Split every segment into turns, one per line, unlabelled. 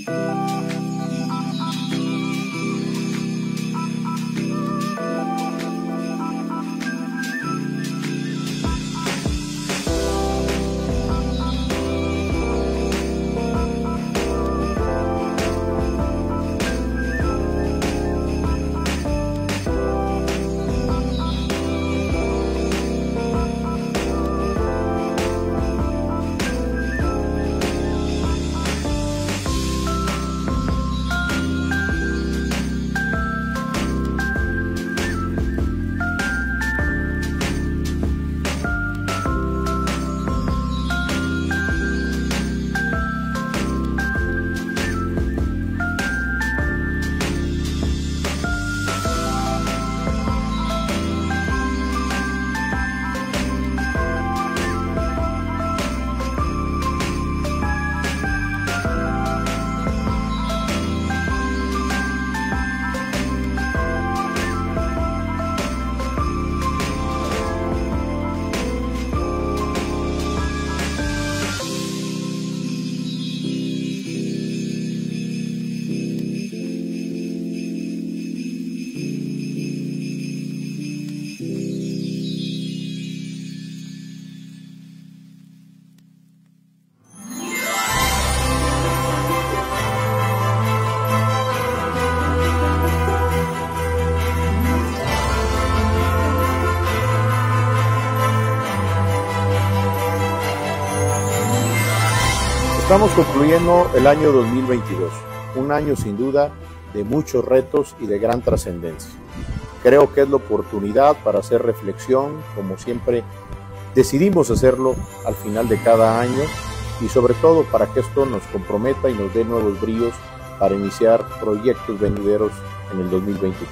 Estamos concluyendo el año 2022, un año sin duda de muchos retos y de gran trascendencia. Creo que es la oportunidad para hacer reflexión, como siempre decidimos hacerlo al final de cada año, y sobre todo para que esto nos comprometa y nos dé nuevos bríos para iniciar proyectos venideros en el 2023.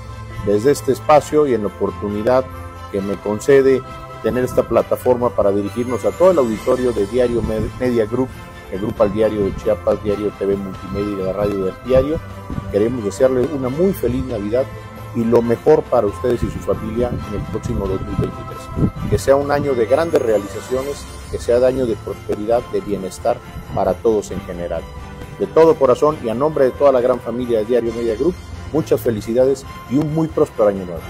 Desde este espacio y en la oportunidad que me concede tener esta plataforma para dirigirnos a todo el auditorio de Diario Media Group, el Grupo Al Diario de Chiapas, Diario TV Multimedia y de la Radio del Diario, queremos desearles una muy feliz Navidad y lo mejor para ustedes y su familia en el próximo 2023. Que sea un año de grandes realizaciones, que sea un año de prosperidad, de bienestar para todos en general. De todo corazón y a nombre de toda la gran familia de Diario Media Group, muchas felicidades y un muy próspero año nuevo.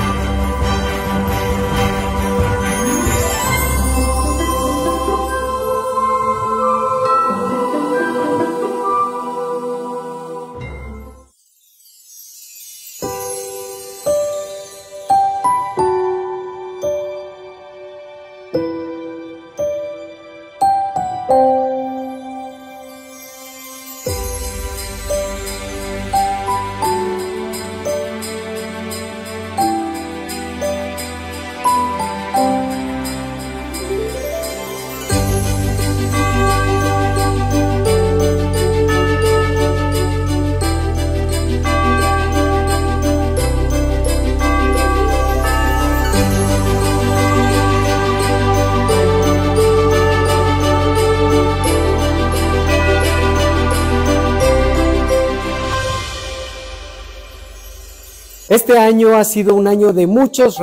Este año ha sido un año de muchos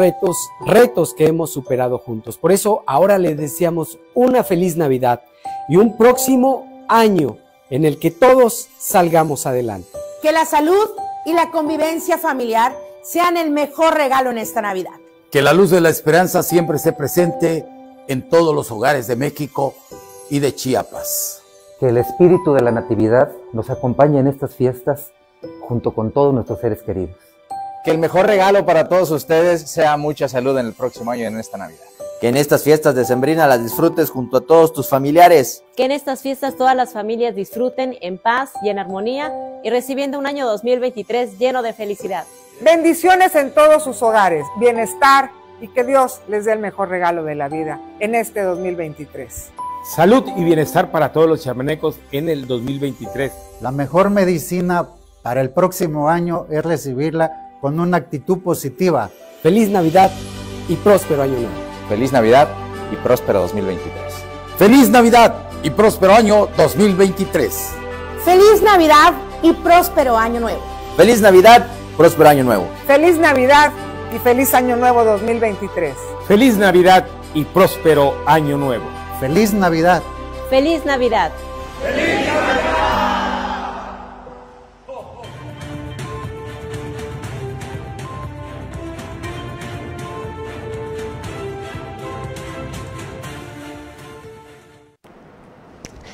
retos que hemos superado juntos. Por eso ahora les deseamos una feliz Navidad y un próximo año en el que todos salgamos adelante.
Que la salud y la convivencia familiar sean el mejor regalo en esta Navidad.
Que la luz de la esperanza siempre esté presente en todos los hogares de México y de Chiapas.
Que el espíritu de la Natividad nos acompañe en estas fiestas junto con todos nuestros seres queridos.
Que el mejor regalo para todos ustedes sea mucha salud en el próximo año y en esta Navidad.
Que en estas fiestas decembrinas las disfrutes junto a todos tus familiares.
Que en estas fiestas todas las familias disfruten en paz y en armonía y recibiendo un año 2023 lleno de felicidad.
Bendiciones en todos sus hogares, bienestar y que Dios les dé el mejor regalo de la vida en este 2023.
Salud y bienestar para todos los chiapanecos en el 2023.
La mejor medicina para el próximo año es recibirla con una actitud positiva.
Feliz Navidad y próspero año nuevo.
Feliz Navidad y próspero 2023.
Feliz Navidad y próspero año 2023.
Feliz Navidad y próspero año nuevo.
Feliz Navidad, próspero año nuevo.
Feliz Navidad y feliz año nuevo 2023.
Feliz Navidad y próspero año nuevo.
Feliz Navidad.
Feliz Navidad.
Feliz Navidad.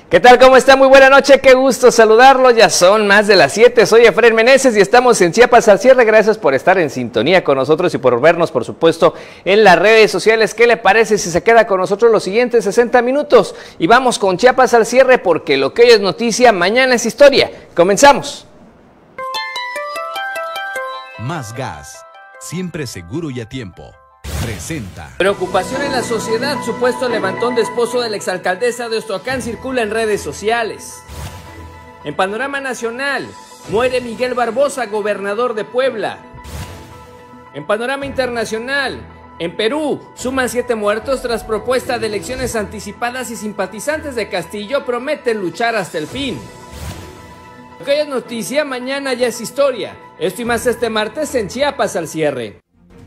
¿Qué tal? ¿Cómo está? Muy buena noche, qué gusto saludarlo. Ya son más de las 7, soy Efraín Meneses y estamos en Chiapas al cierre. Gracias por estar en sintonía con nosotros y por vernos, por supuesto, en las redes sociales. ¿Qué le parece si se queda con nosotros los siguientes 60 minutos? Y vamos con Chiapas al cierre porque lo que hoy es noticia, mañana es historia. Comenzamos.
Más gas, siempre seguro y a tiempo. Presenta.
Preocupación en la sociedad, supuesto levantón de esposo de la exalcaldesa de Ostoacán circula en redes sociales. En panorama nacional, muere Miguel Barbosa, gobernador de Puebla. En panorama internacional, en Perú, suman 7 muertos tras propuesta de elecciones anticipadas y simpatizantes de Castillo prometen luchar hasta el fin. Lo que hoy es noticia, mañana ya es historia. Esto y más este martes en Chiapas al cierre.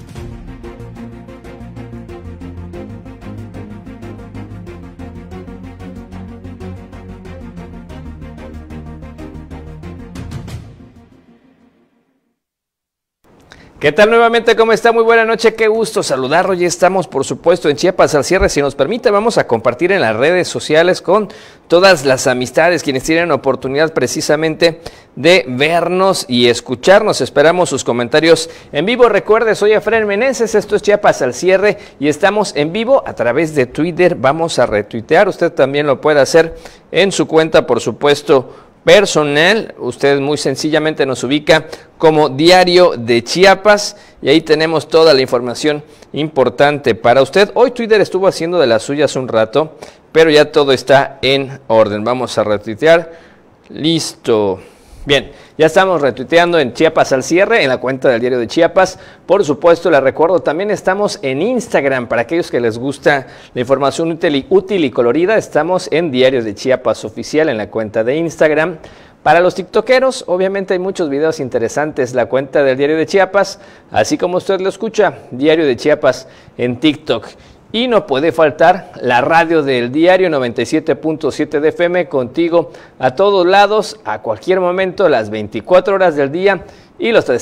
¿Qué tal nuevamente? ¿Cómo está? Muy buena noche, qué gusto saludarlo. Ya estamos, por supuesto, en Chiapas al cierre. Si nos permite, vamos a compartir en las redes sociales con todas las amistades, quienes tienen oportunidad precisamente de vernos y escucharnos. Esperamos sus comentarios en vivo. Recuerde, soy Efraín Meneses, esto es Chiapas al cierre y estamos en vivo a través de Twitter. Vamos a retuitear, usted también lo puede hacer en su cuenta, por supuesto, personal. Usted muy sencillamente nos ubica como Diario de Chiapas y ahí tenemos toda la información importante para usted. Hoy Twitter estuvo haciendo de las suyas un rato, pero ya todo está en orden. Vamos a retuitear. Listo. Bien, ya estamos retuiteando en Chiapas al cierre, en la cuenta del Diario de Chiapas. Por supuesto, les recuerdo, también estamos en Instagram. Para aquellos que les gusta la información útil y colorida, estamos en Diario de Chiapas Oficial, en la cuenta de Instagram. Para los tiktokeros, obviamente hay muchos videos interesantes, la cuenta del Diario de Chiapas, así como usted lo escucha, Diario de Chiapas en TikTok. Y no puede faltar la radio del diario 97.7 de FM, contigo a todos lados, a cualquier momento, las 24 horas del día y los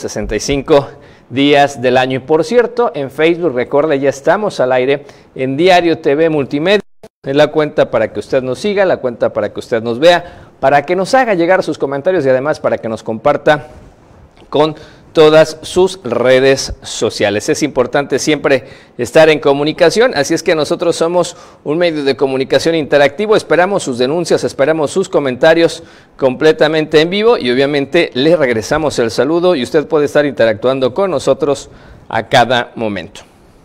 365 días del año. Y por cierto, en Facebook, recuerde, ya estamos al aire en Diario TV Multimedia. Es la cuenta para que usted nos siga, la cuenta para que usted nos vea, para que nos haga llegar sus comentarios y además para que nos comparta con todas sus redes sociales. Es importante siempre estar en comunicación, así es que nosotros somos un medio de comunicación interactivo. Esperamos sus denuncias, esperamos sus comentarios completamente en vivo y obviamente le regresamos el saludo y usted puede estar interactuando con nosotros a cada momento.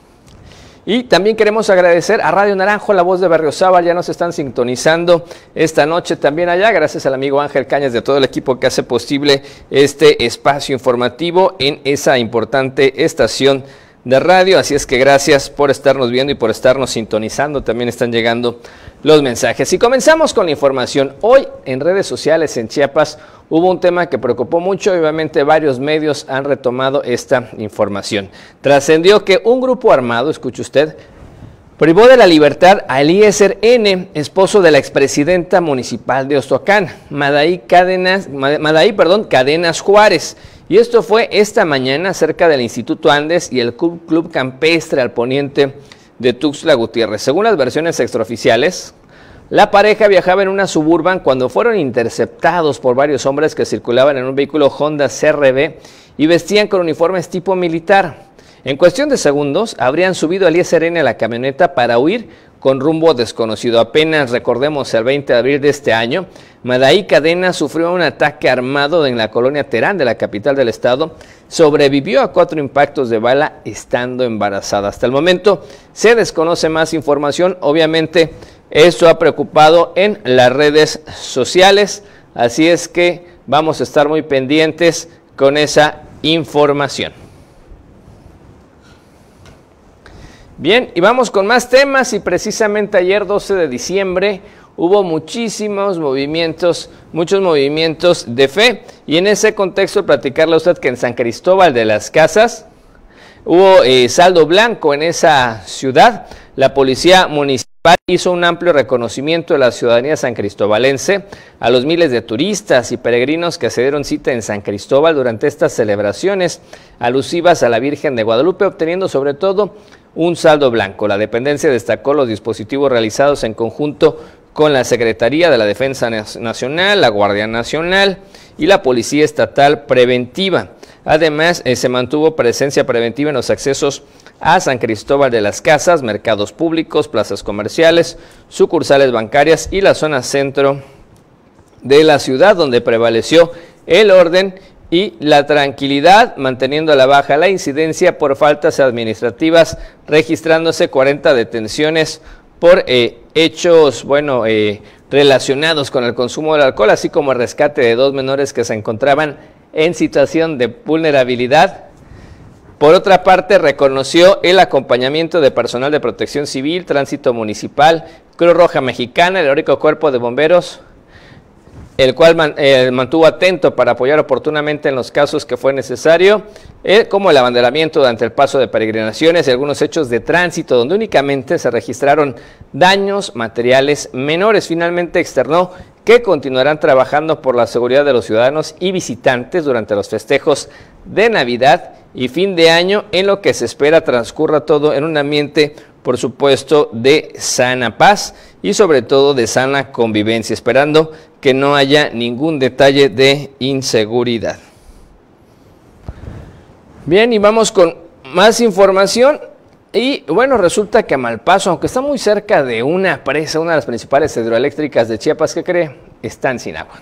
Y también queremos agradecer a Radio Naranjo, la voz de Berriozábal, ya nos están sintonizando esta noche también allá, gracias al amigo Ángel Cañas de todo el equipo que hace posible este espacio informativo en esa importante estación de radio, así es que gracias por estarnos viendo y por estarnos sintonizando, también están llegando los mensajes. Y comenzamos con la información. Hoy en redes sociales en Chiapas hubo un tema que preocupó mucho, obviamente varios medios han retomado esta información. Trascendió que un grupo armado, escuche usted, privó de la libertad a Eliezer N., esposo de la expresidenta municipal de Ostoacán, Madaí Cadenas Juárez. Y esto fue esta mañana cerca del Instituto Andes y el Club Campestre al poniente de Tuxtla Gutiérrez. Según las versiones extraoficiales, la pareja viajaba en una Suburban cuando fueron interceptados por varios hombres que circulaban en un vehículo Honda CR-V y vestían con uniformes tipo militar. En cuestión de segundos, habrían subido a Eliezer N. a la camioneta para huir con rumbo desconocido. Apenas, recordemos, el 20 de abril de este año, Madaí Cadena sufrió un ataque armado en la colonia Terán de la capital del estado. Sobrevivió a 4 impactos de bala estando embarazada. Hasta el momento se desconoce más información. Obviamente, esto ha preocupado en las redes sociales. Así es que vamos a estar muy pendientes con esa información. Bien, y vamos con más temas y precisamente ayer 12 de diciembre hubo muchos movimientos de fe y en ese contexto platicarle a usted que en San Cristóbal de las Casas hubo saldo blanco en esa ciudad. La policía municipal hizo un amplio reconocimiento de la ciudadanía sancristobalense a los miles de turistas y peregrinos que se dieron cita en San Cristóbal durante estas celebraciones alusivas a la Virgen de Guadalupe, obteniendo sobre todo un saldo blanco. La dependencia destacó los dispositivos realizados en conjunto con la Secretaría de la Defensa Nacional, la Guardia Nacional y la Policía Estatal Preventiva. Además, se mantuvo presencia preventiva en los accesos a San Cristóbal de las Casas, mercados públicos, plazas comerciales, sucursales bancarias y la zona centro de la ciudad, donde prevaleció el orden y la tranquilidad, manteniendo a la baja la incidencia por faltas administrativas, registrándose 40 detenciones por hechos, relacionados con el consumo del alcohol, así como el rescate de 2 menores que se encontraban en situación de vulnerabilidad. Por otra parte, reconoció el acompañamiento de personal de Protección Civil, Tránsito Municipal, Cruz Roja Mexicana, el Heroico Cuerpo de Bomberos, el cual mantuvo atento para apoyar oportunamente en los casos que fue necesario, como el abanderamiento durante el paso de peregrinaciones y algunos hechos de tránsito donde únicamente se registraron daños materiales menores. Finalmente externó que continuarán trabajando por la seguridad de los ciudadanos y visitantes durante los festejos de Navidad y fin de año, en lo que se espera transcurra todo en un ambiente, por supuesto, de sana paz y sobre todo de sana convivencia, esperando que no haya ningún detalle de inseguridad. Bien, y vamos con más información. Y bueno, resulta que Malpaso, aunque está muy cerca de una presa, una de las principales hidroeléctricas de Chiapas, ¿qué cree? Están sin agua.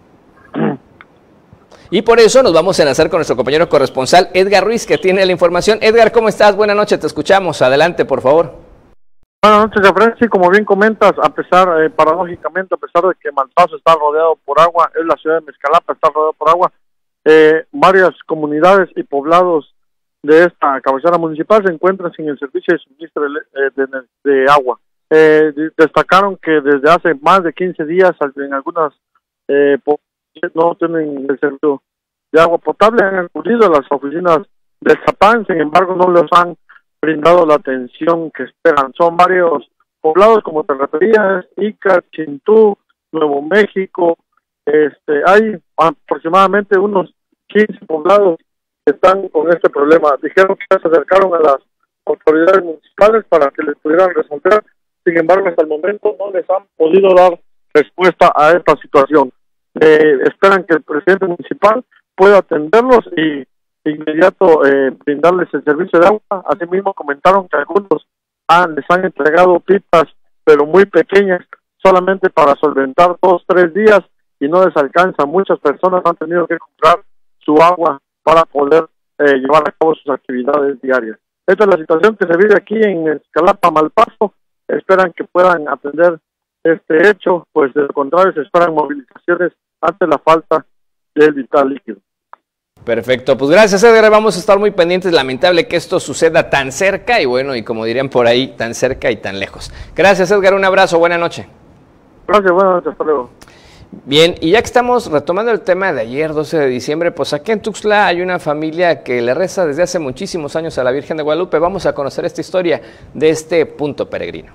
Y por eso nos vamos a enlazar con nuestro compañero corresponsal Edgar Ruiz, que tiene la información. Edgar, ¿cómo estás? Buenas noches, te escuchamos. Adelante, por favor.
Buenas noches, Efraín. Sí, como bien comentas, paradójicamente, a pesar de que Malpaso está rodeado por agua, es la ciudad de Mezcalapa, está rodeado por agua, varias comunidades y poblados de esta cabecera municipal se encuentran sin el servicio de suministro de agua. Destacaron que desde hace más de 15 días en algunas no tienen el servicio de agua potable, han acudido a las oficinas de Zapán, sin embargo no les han brindado la atención que esperan. Son varios poblados, como te referías, Ica, Chintú, Nuevo México, hay aproximadamente unos 15 poblados que están con este problema. Dijeron que se acercaron a las autoridades municipales para que les pudieran resolver, sin embargo hasta el momento no les han podido dar respuesta a esta situación. Esperan que el presidente municipal pueda atenderlos y de inmediato brindarles el servicio de agua. Asimismo comentaron que algunos les han entregado pipas, pero muy pequeñas, solamente para solventar 2-3 días y no les alcanza. Muchas personas han tenido que comprar su agua para poder llevar a cabo sus actividades diarias. Esta es la situación que se vive aquí en Mezcalapa, Malpaso. Esperan que puedan atender este hecho, pues de lo contrario se esperan movilizaciones ante la falta del vital líquido.
Perfecto, pues gracias, Edgar, vamos a estar muy pendientes. Lamentable que esto suceda tan cerca y bueno, y como dirían por ahí, tan cerca y tan lejos. Gracias, Edgar, un abrazo, buena noche.
Gracias, buenas noches, hasta luego.
Bien, y ya que estamos retomando el tema de ayer, 12 de diciembre, pues aquí en Tuxtla hay una familia que le reza desde hace muchísimos años a la Virgen de Guadalupe. Vamos a conocer esta historia de este punto peregrino.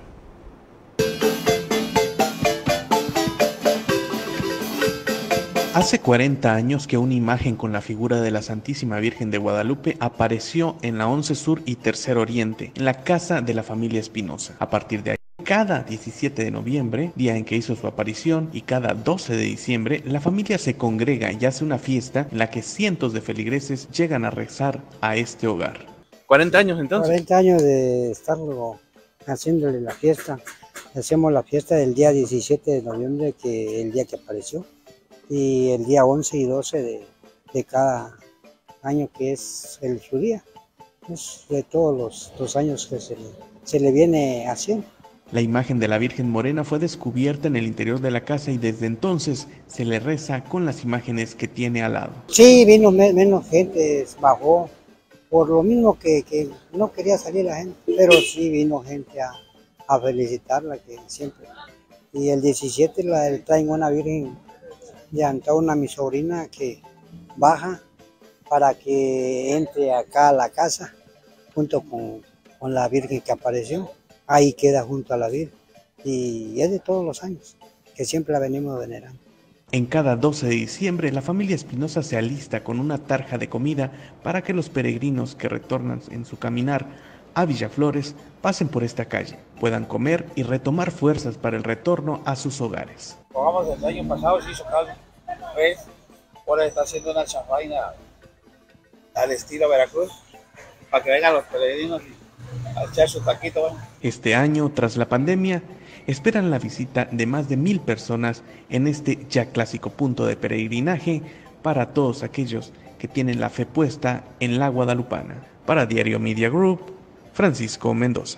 Hace 40 años que una imagen con la figura de la Santísima Virgen de Guadalupe apareció en la 11 Sur y Tercer Oriente, en la casa de la familia Espinosa. A partir de ahí, cada 17 de noviembre, día en que hizo su aparición, y cada 12 de diciembre, la familia se congrega y hace una fiesta en la que cientos de feligreses llegan a rezar a este hogar.
40 años entonces.
40 años de estarlo haciéndole la fiesta. Hacemos la fiesta del día 17 de noviembre, que el día que apareció, y el día 11 y 12 de cada año, que es su día. Es de todos los años que se le viene haciendo.
La imagen de la Virgen Morena fue descubierta en el interior de la casa y desde entonces se le reza con las imágenes que tiene al lado.
Sí, vino menos gente, bajó, por lo mismo que no quería salir la gente, pero sí vino gente a felicitarla, que siempre. Y el 17 traen una Virgen de Antauna, mi sobrina, que baja para que entre acá a la casa junto con la Virgen que apareció. Ahí queda junto a la Virgen y es de todos los años que siempre la venimos venerando.
En cada 12 de diciembre la familia Espinosa se alista con una tarja de comida para que los peregrinos que retornan en su caminar a Villaflores pasen por esta calle, puedan comer y retomar fuerzas para el retorno a sus hogares.
Pongamos, el año pasado se hizo caldo, ¿ves? Ahora está haciendo una chanfaina al estilo Veracruz, para que vengan los peregrinos a echar su taquito. ¿Bueno?
Este año, tras la pandemia, esperan la visita de más de 1000 personas en este ya clásico punto de peregrinaje para todos aquellos que tienen la fe puesta en la guadalupana. Para Diario Media Group, Francisco Mendoza.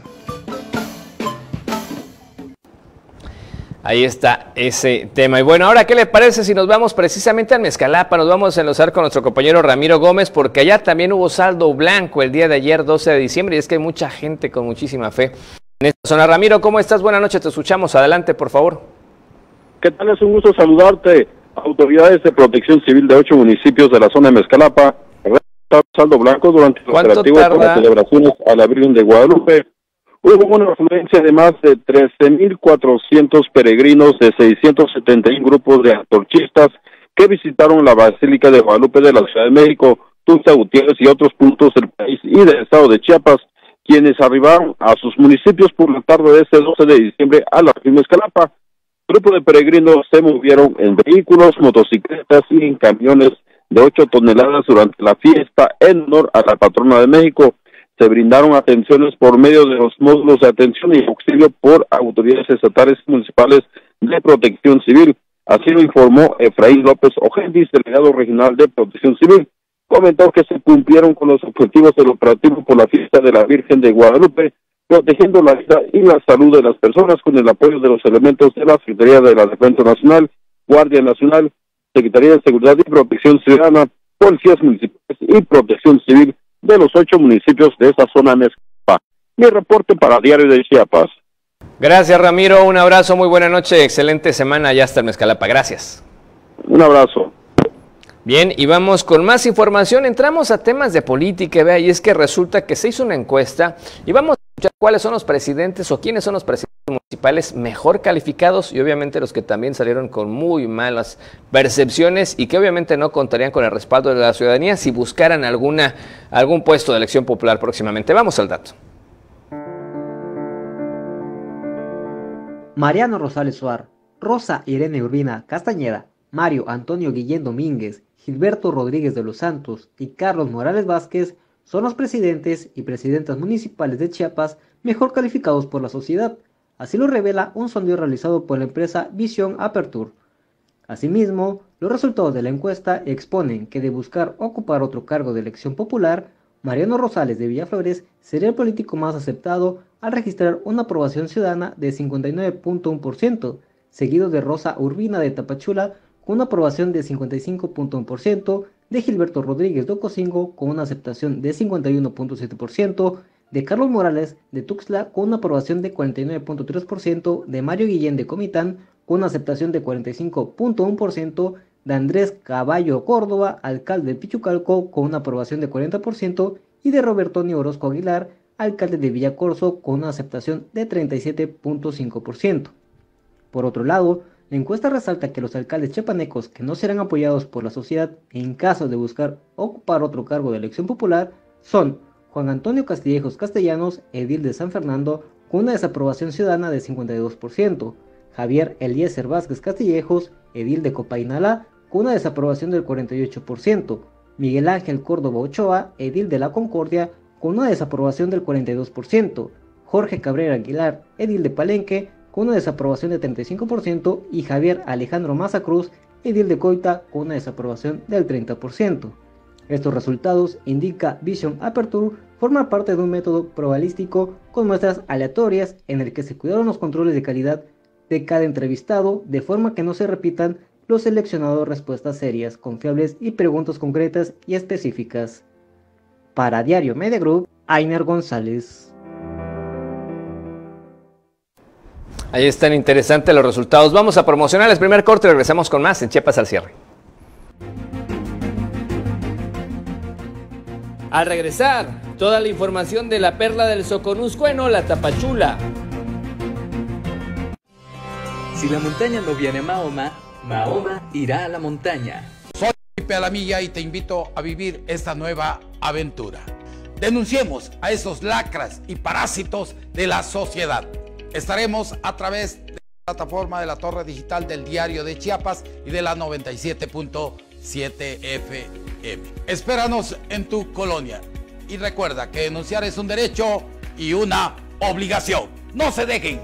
Ahí está ese tema. Y bueno, ahora, ¿qué le parece si nos vamos precisamente al Mezcalapa? Nos vamos a enlazar con nuestro compañero Ramiro Gómez, porque allá también hubo saldo blanco el día de ayer, 12 de diciembre, y es que hay mucha gente con muchísima fe en esta zona. Ramiro, ¿cómo estás? Buenas noches, te escuchamos. Adelante, por favor.
¿Qué tal? Es un gusto saludarte. Autoridades de protección civil de 8 municipios de la zona de Mezcalapa realizaron saldo blanco durante el operativo por las celebraciones a la Virgen de Guadalupe. Hubo una afluencia de más de 13.400 peregrinos de 671 grupos de antorchistas que visitaron la Basílica de Guadalupe de la Ciudad de México, Tuxtla Gutiérrez y otros puntos del país y del estado de Chiapas, quienes arribaron a sus municipios por la tarde de este 12 de diciembre a la Virgen de Mezcalapa. Grupo de peregrinos se movieron en vehículos, motocicletas y en camiones de 8 toneladas durante la fiesta en honor a la patrona de México. Se brindaron atenciones por medio de los módulos de atención y auxilio por autoridades estatales y municipales de protección civil. Así lo informó Efraín López Ojendis, delegado regional de protección civil. Comentó que se cumplieron con los objetivos del operativo por la fiesta de la Virgen de Guadalupe, protegiendo la vida y la salud de las personas con el apoyo de los elementos de la Secretaría de la Defensa Nacional, Guardia Nacional, Secretaría de Seguridad y Protección Ciudadana, policías municipales y protección civil de los 8 municipios de esta zona Mezcalapa. Mi reporte para Diario de Chiapas.
Gracias, Ramiro, un abrazo, muy buena noche, excelente semana allá hasta el Mezcalapa, gracias.
Un abrazo.
Bien, y vamos con más información, entramos a temas de política, vea, y es que resulta que se hizo una encuesta y vamos a escuchar cuáles son los presidentes o quiénes son los presidentes municipales mejor calificados y obviamente los que también salieron con muy malas percepciones y que obviamente no contarían con el respaldo de la ciudadanía si buscaran algún puesto de elección popular próximamente. Vamos al dato.
Mariano Rosales Suar, Rosa Irene Urbina Castañeda, Mario Antonio Guillén Domínguez, Gilberto Rodríguez de los Santos y Carlos Morales Vázquez son los presidentes y presidentas municipales de Chiapas mejor calificados por la sociedad. Así lo revela un sondeo realizado por la empresa Visión Aperture. Asimismo, los resultados de la encuesta exponen que de buscar ocupar otro cargo de elección popular, Mariano Rosales de Villaflores sería el político más aceptado al registrar una aprobación ciudadana de 59.1%, seguido de Rosa Urbina de Tapachula con una aprobación de 55.1%, de Gilberto Rodríguez de Ocosingo con una aceptación de 51.7%, de Carlos Morales de Tuxtla con una aprobación de 49.3%, de Mario Guillén de Comitán con una aceptación de 45.1%, de Andrés Caballo Córdoba, alcalde de Pichucalco, con una aprobación de 40%, y de Roberto Orozco Aguilar, alcalde de Villacorso, con una aceptación de 37.5%. Por otro lado, la encuesta resalta que los alcaldes chiapanecos que no serán apoyados por la sociedad en caso de buscar ocupar otro cargo de elección popular son Juan Antonio Castillejos Castellanos, edil de San Fernando, con una desaprobación ciudadana de 52%, Javier Eliezer Vázquez Castillejos, edil de Copainalá, con una desaprobación del 48%, Miguel Ángel Córdoba Ochoa, edil de La Concordia, con una desaprobación del 42%, Jorge Cabrera Aguilar, edil de Palenque, con una desaprobación de 35%, y Javier Alejandro Maza Cruz, edil de Coita, con una desaprobación del 30%. Estos resultados, indica Vision Aperture, forman parte de un método probabilístico con muestras aleatorias en el que se cuidaron los controles de calidad de cada entrevistado de forma que no se repitan los seleccionados respuestas serias, confiables y preguntas concretas y específicas. Para Diario Media Group, Ainer González.
Ahí están interesantes los resultados. Vamos a promocionar el primer corte y regresamos con más en Chiapas al cierre.
Al regresar, toda la información de la perla del Soconusco en Ola Tapachula.
Si la montaña no viene a Mahoma, Mahoma irá a la montaña.
Soy Felipe Alamilla y te invito a vivir esta nueva aventura. Denunciemos a esos lacras y parásitos de la sociedad. Estaremos a través de la plataforma de la Torre Digital del Diario de Chiapas y de la 97.7 FM. Espéranos en tu colonia. Y recuerda que denunciar es un derecho y una obligación. ¡No se dejen!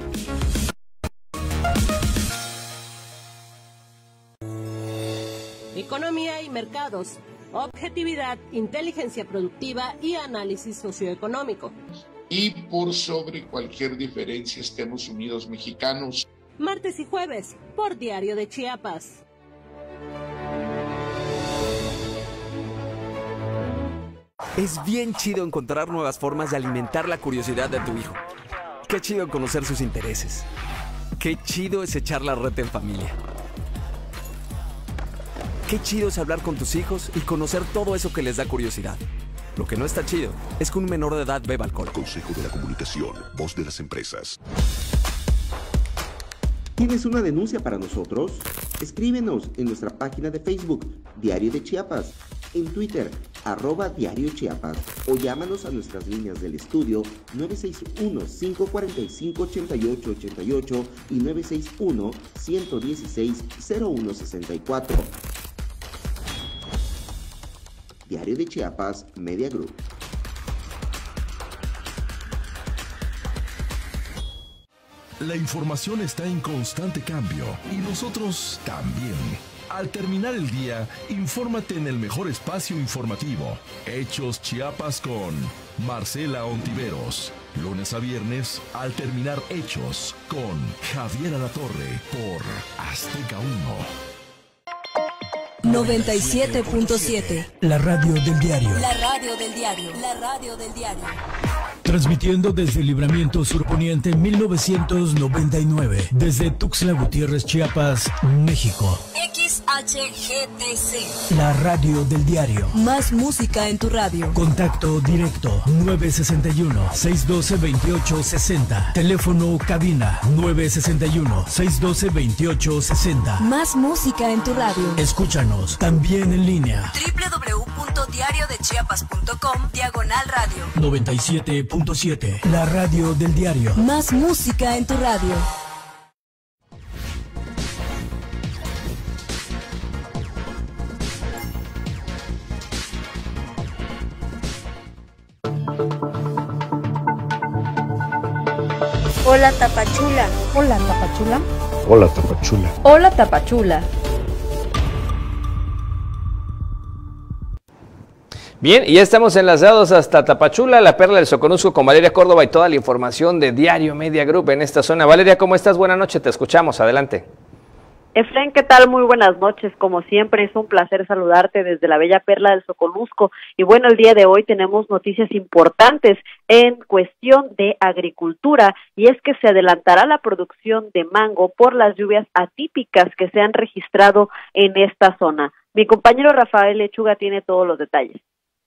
Economía y mercados, objetividad, inteligencia productiva y análisis socioeconómico.
Y por sobre cualquier diferencia estemos unidos mexicanos.
Martes y jueves por Diario de Chiapas.
Es bien chido encontrar nuevas formas de alimentar la curiosidad de tu hijo. Qué chido conocer sus intereses. Qué chido es echar la reta en familia. Qué chido es hablar con tus hijos y conocer todo eso que les da curiosidad. Lo que no está chido es que un menor de edad beba alcohol.
Consejo de la Comunicación, voz de las empresas.
¿Tienes una denuncia para nosotros? Escríbenos en nuestra página de Facebook, Diario de Chiapas, en Twitter, @Diario Chiapas, o llámanos a nuestras líneas del estudio 961-545-8888 y 961-116-0164. Diario de Chiapas Media Group.
La información está en constante cambio y nosotros también. Al terminar el día, infórmate en el mejor espacio informativo. Hechos Chiapas con Marcela Ontiveros. Lunes a viernes, al terminar Hechos con Javier Alatorre por Azteca 1.
97.7.
La radio del diario.
La radio del diario. La radio del diario.
Transmitiendo desde Libramiento Surponiente 1999. Desde Tuxtla Gutiérrez, Chiapas, México.
XHGTC.
La radio del diario.
Más música en tu radio.
Contacto directo 961-612-2860. Teléfono cabina 961-612-2860.
Más música en tu radio.
Escúchanos también en línea.
www.diariodechiapas.com/radio.
97.7. La radio del diario.
Más música en tu radio.
Hola Tapachula.
Hola Tapachula.
Hola Tapachula.
Hola Tapachula.
Bien, y ya estamos enlazados hasta Tapachula, la perla del Soconusco, con Valeria Córdoba y toda la información de Diario Media Group en esta zona. Valeria, ¿cómo estás? Buenas noches, te escuchamos, adelante.
Efraín, ¿qué tal? Muy buenas noches. Como siempre, es un placer saludarte desde la bella perla del Soconusco. Y bueno, el día de hoy tenemos noticias importantes en cuestión de agricultura, y es que se adelantará la producción de mango por las lluvias atípicas que se han registrado en esta zona. Mi compañero Rafael Lechuga tiene todos los detalles.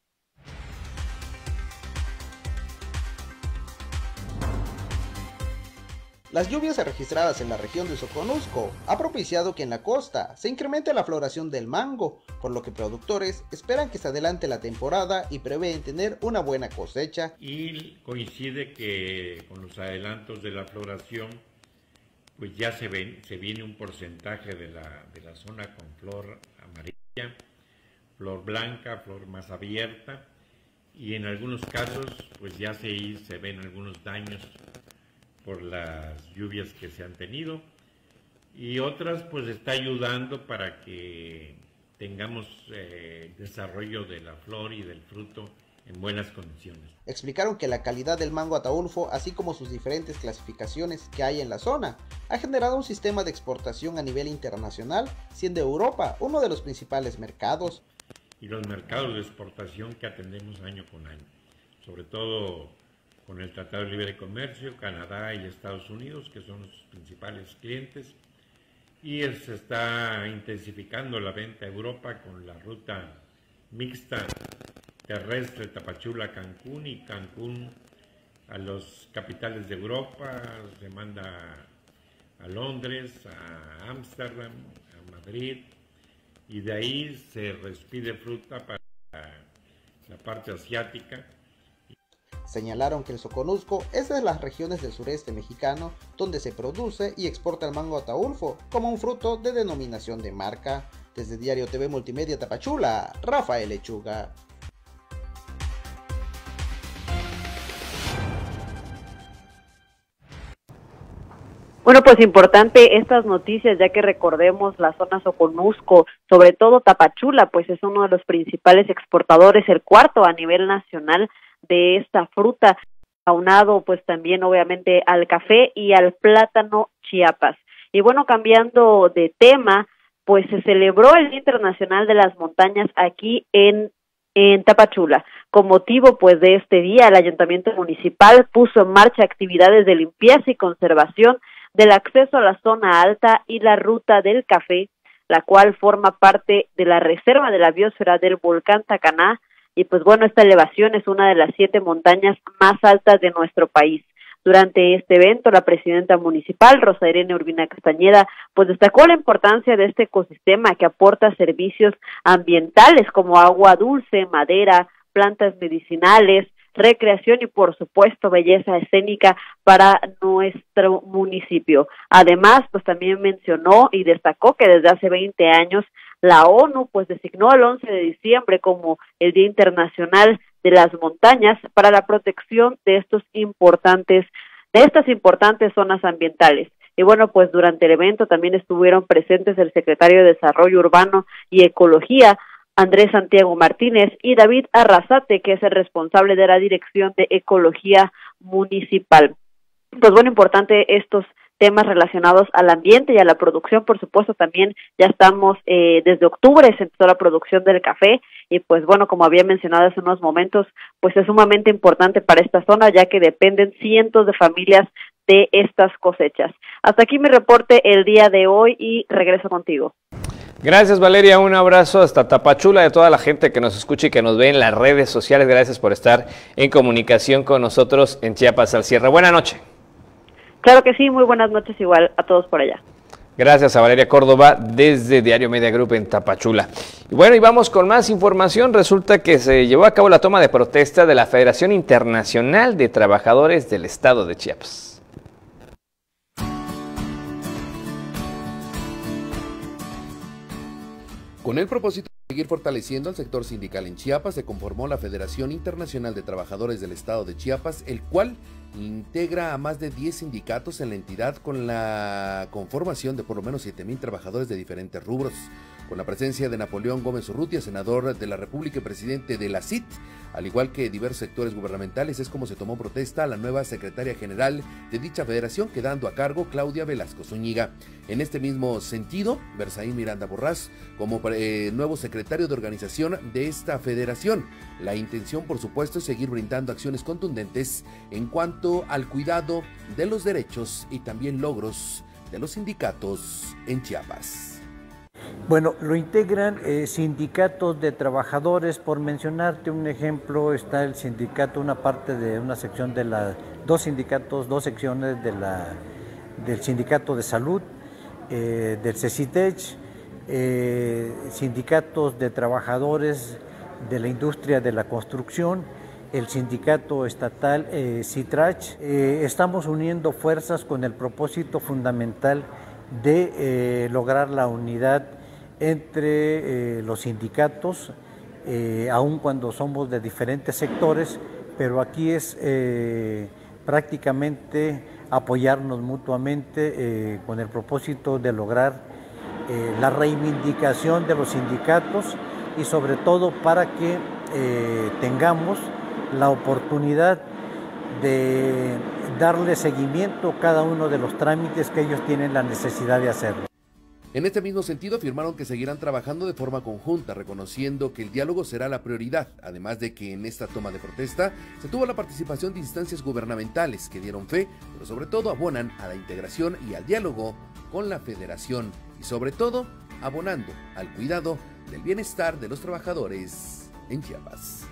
Las lluvias registradas en la región de Soconusco ha propiciado que en la costa se incremente la floración del mango, por lo que productores esperan que se adelante la temporada y prevén tener una buena cosecha.
Y coincide que con los adelantos de la floración, pues ya se viene un porcentaje de la zona con flor amarilla, flor blanca, flor más abierta, y en algunos casos pues ya se ven algunos daños por las lluvias que se han tenido, y otras pues está ayudando para que tengamos desarrollo de la flor y del fruto en buenas condiciones.
Explicaron que la calidad del mango Ataulfo, así como sus diferentes clasificaciones que hay en la zona, ha generado un sistema de exportación a nivel internacional, siendo Europa uno de los principales mercados.
Y los mercados de exportación que atendemos año con año, sobre todo con el Tratado de Libre Comercio, Canadá y Estados Unidos, que son los principales clientes, y se está intensificando la venta a Europa con la ruta mixta terrestre Tapachula-Cancún y Cancún a las capitales de Europa, se manda a Londres, a Ámsterdam, a Madrid, y de ahí se despide fruta para la parte asiática,
Señalaron que el Soconusco es de las regiones del sureste mexicano donde se produce y exporta el mango ataulfo como un fruto de denominación de marca. Desde Diario TV Multimedia Tapachula, Rafael Lechuga.
Bueno, pues importante estas noticias, ya que recordemos la zona Soconusco, sobre todo Tapachula, pues es uno de los principales exportadores, el cuarto a nivel nacional de esta fruta, aunado pues también obviamente al café y al plátano Chiapas. Y bueno, cambiando de tema, pues se celebró el Día Internacional de las Montañas aquí en Tapachula. Con motivo pues de este día, el Ayuntamiento Municipal puso en marcha actividades de limpieza y conservación del acceso a la zona alta y la ruta del café, la cual forma parte de la reserva de la biosfera del volcán Tacaná, y pues bueno, esta elevación es una de las 7 montañas más altas de nuestro país. Durante este evento, la presidenta municipal, Rosa Irene Urbina Castañeda, pues destacó la importancia de este ecosistema que aporta servicios ambientales como agua dulce, madera, plantas medicinales, recreación y por supuesto belleza escénica para nuestro municipio. Además, pues también mencionó y destacó que desde hace 20 años la ONU pues designó el 11 de diciembre como el Día Internacional de las Montañas para la protección de estas importantes zonas ambientales. Y bueno, pues durante el evento también estuvieron presentes el secretario de Desarrollo Urbano y Ecología, Andrés Santiago Martínez, y David Arrasate, que es el responsable de la Dirección de Ecología Municipal. Pues bueno, importante estos temas relacionados al ambiente y a la producción, por supuesto, también ya estamos desde octubre se empezó la producción del café y pues bueno, como había mencionado hace unos momentos, pues es sumamente importante para esta zona ya que dependen cientos de familias de estas cosechas. Hasta aquí mi reporte el día de hoy y regreso contigo.
Gracias, Valeria, un abrazo hasta Tapachula, de toda la gente que nos escucha y que nos ve en las redes sociales. Gracias por estar en comunicación con nosotros en Chiapas al Cierre. Buenas noches.
Claro que sí, muy buenas noches igual a todos por allá.
Gracias a Valeria Córdoba desde Diario Media Group en Tapachula. Y bueno, y vamos con más información. Resulta que se llevó a cabo la toma de protesta de la Federación Internacional de Trabajadores del Estado de Chiapas.
Con el propósito de seguir fortaleciendo al sector sindical en Chiapas, se conformó la Federación Internacional de Trabajadores del Estado de Chiapas, el cual integra a más de 10 sindicatos en la entidad con la conformación de por lo menos 7,000 trabajadores de diferentes rubros. Con la presencia de Napoleón Gómez Urrutia, senador de la República y presidente de la CIT, al igual que diversos sectores gubernamentales, es como se tomó protesta a la nueva secretaria general de dicha federación, quedando a cargo Claudia Velasco Zúñiga. En este mismo sentido, Berzaín Miranda Borrás, como nuevo secretario de organización de esta federación. La intención, por supuesto, es seguir brindando acciones contundentes en cuanto al cuidado de los derechos y también logros de los sindicatos en Chiapas.
Bueno, lo integran sindicatos de trabajadores, por mencionarte un ejemplo, está el sindicato, una parte de una sección de dos secciones del sindicato de salud, del CECITEC, sindicatos de trabajadores de la industria de la construcción, el sindicato estatal CITRACH. Estamos uniendo fuerzas con el propósito fundamental de lograr la unidad entre los sindicatos, aun cuando somos de diferentes sectores, pero aquí es prácticamente apoyarnos mutuamente con el propósito de lograr la reivindicación de los sindicatos y sobre todo para que tengamos la oportunidad de darle seguimiento a cada uno de los trámites que ellos tienen la necesidad de hacerlo.
En este mismo sentido, afirmaron que seguirán trabajando de forma conjunta, reconociendo que el diálogo será la prioridad, además de que en esta toma de protesta se tuvo la participación de instancias gubernamentales que dieron fe, pero sobre todo abonan a la integración y al diálogo con la federación y sobre todo abonando al cuidado del bienestar de los trabajadores en Chiapas.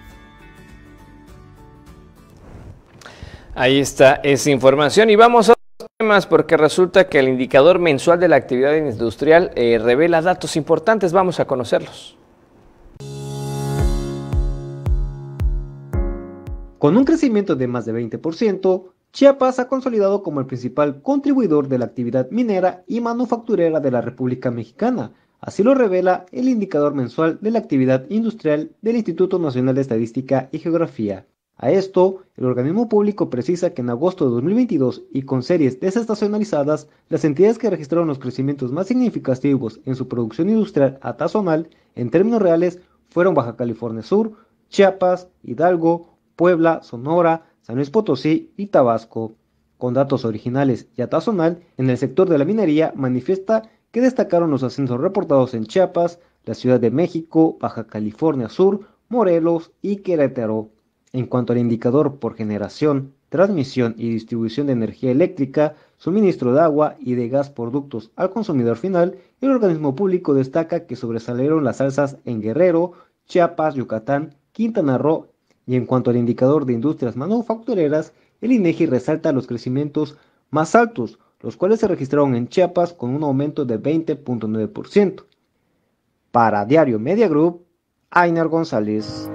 Ahí está esa información y vamos a otros temas porque resulta que el indicador mensual de la actividad industrial revela datos importantes. Vamos a conocerlos.
Con un crecimiento de más de 20%, Chiapas ha consolidado como el principal contribuidor de la actividad minera y manufacturera de la República Mexicana. Así lo revela el indicador mensual de la actividad industrial del Instituto Nacional de Estadística y Geografía. A esto, el organismo público precisa que en agosto de 2022 y con series desestacionalizadas, las entidades que registraron los crecimientos más significativos en su producción industrial atasonal, en términos reales, fueron Baja California Sur, Chiapas, Hidalgo, Puebla, Sonora, San Luis Potosí y Tabasco. Con datos originales y atasonal, en el sector de la minería manifiesta que destacaron los ascensos reportados en Chiapas, la Ciudad de México, Baja California Sur, Morelos y Querétaro. En cuanto al indicador por generación, transmisión y distribución de energía eléctrica, suministro de agua y de gas por ductos al consumidor final, el organismo público destaca que sobresalieron las alzas en Guerrero, Chiapas, Yucatán, Quintana Roo, y en cuanto al indicador de industrias manufactureras, el INEGI resalta los crecimientos más altos, los cuales se registraron en Chiapas con un aumento de 20.9%. Para Diario Media Group, Ainer González.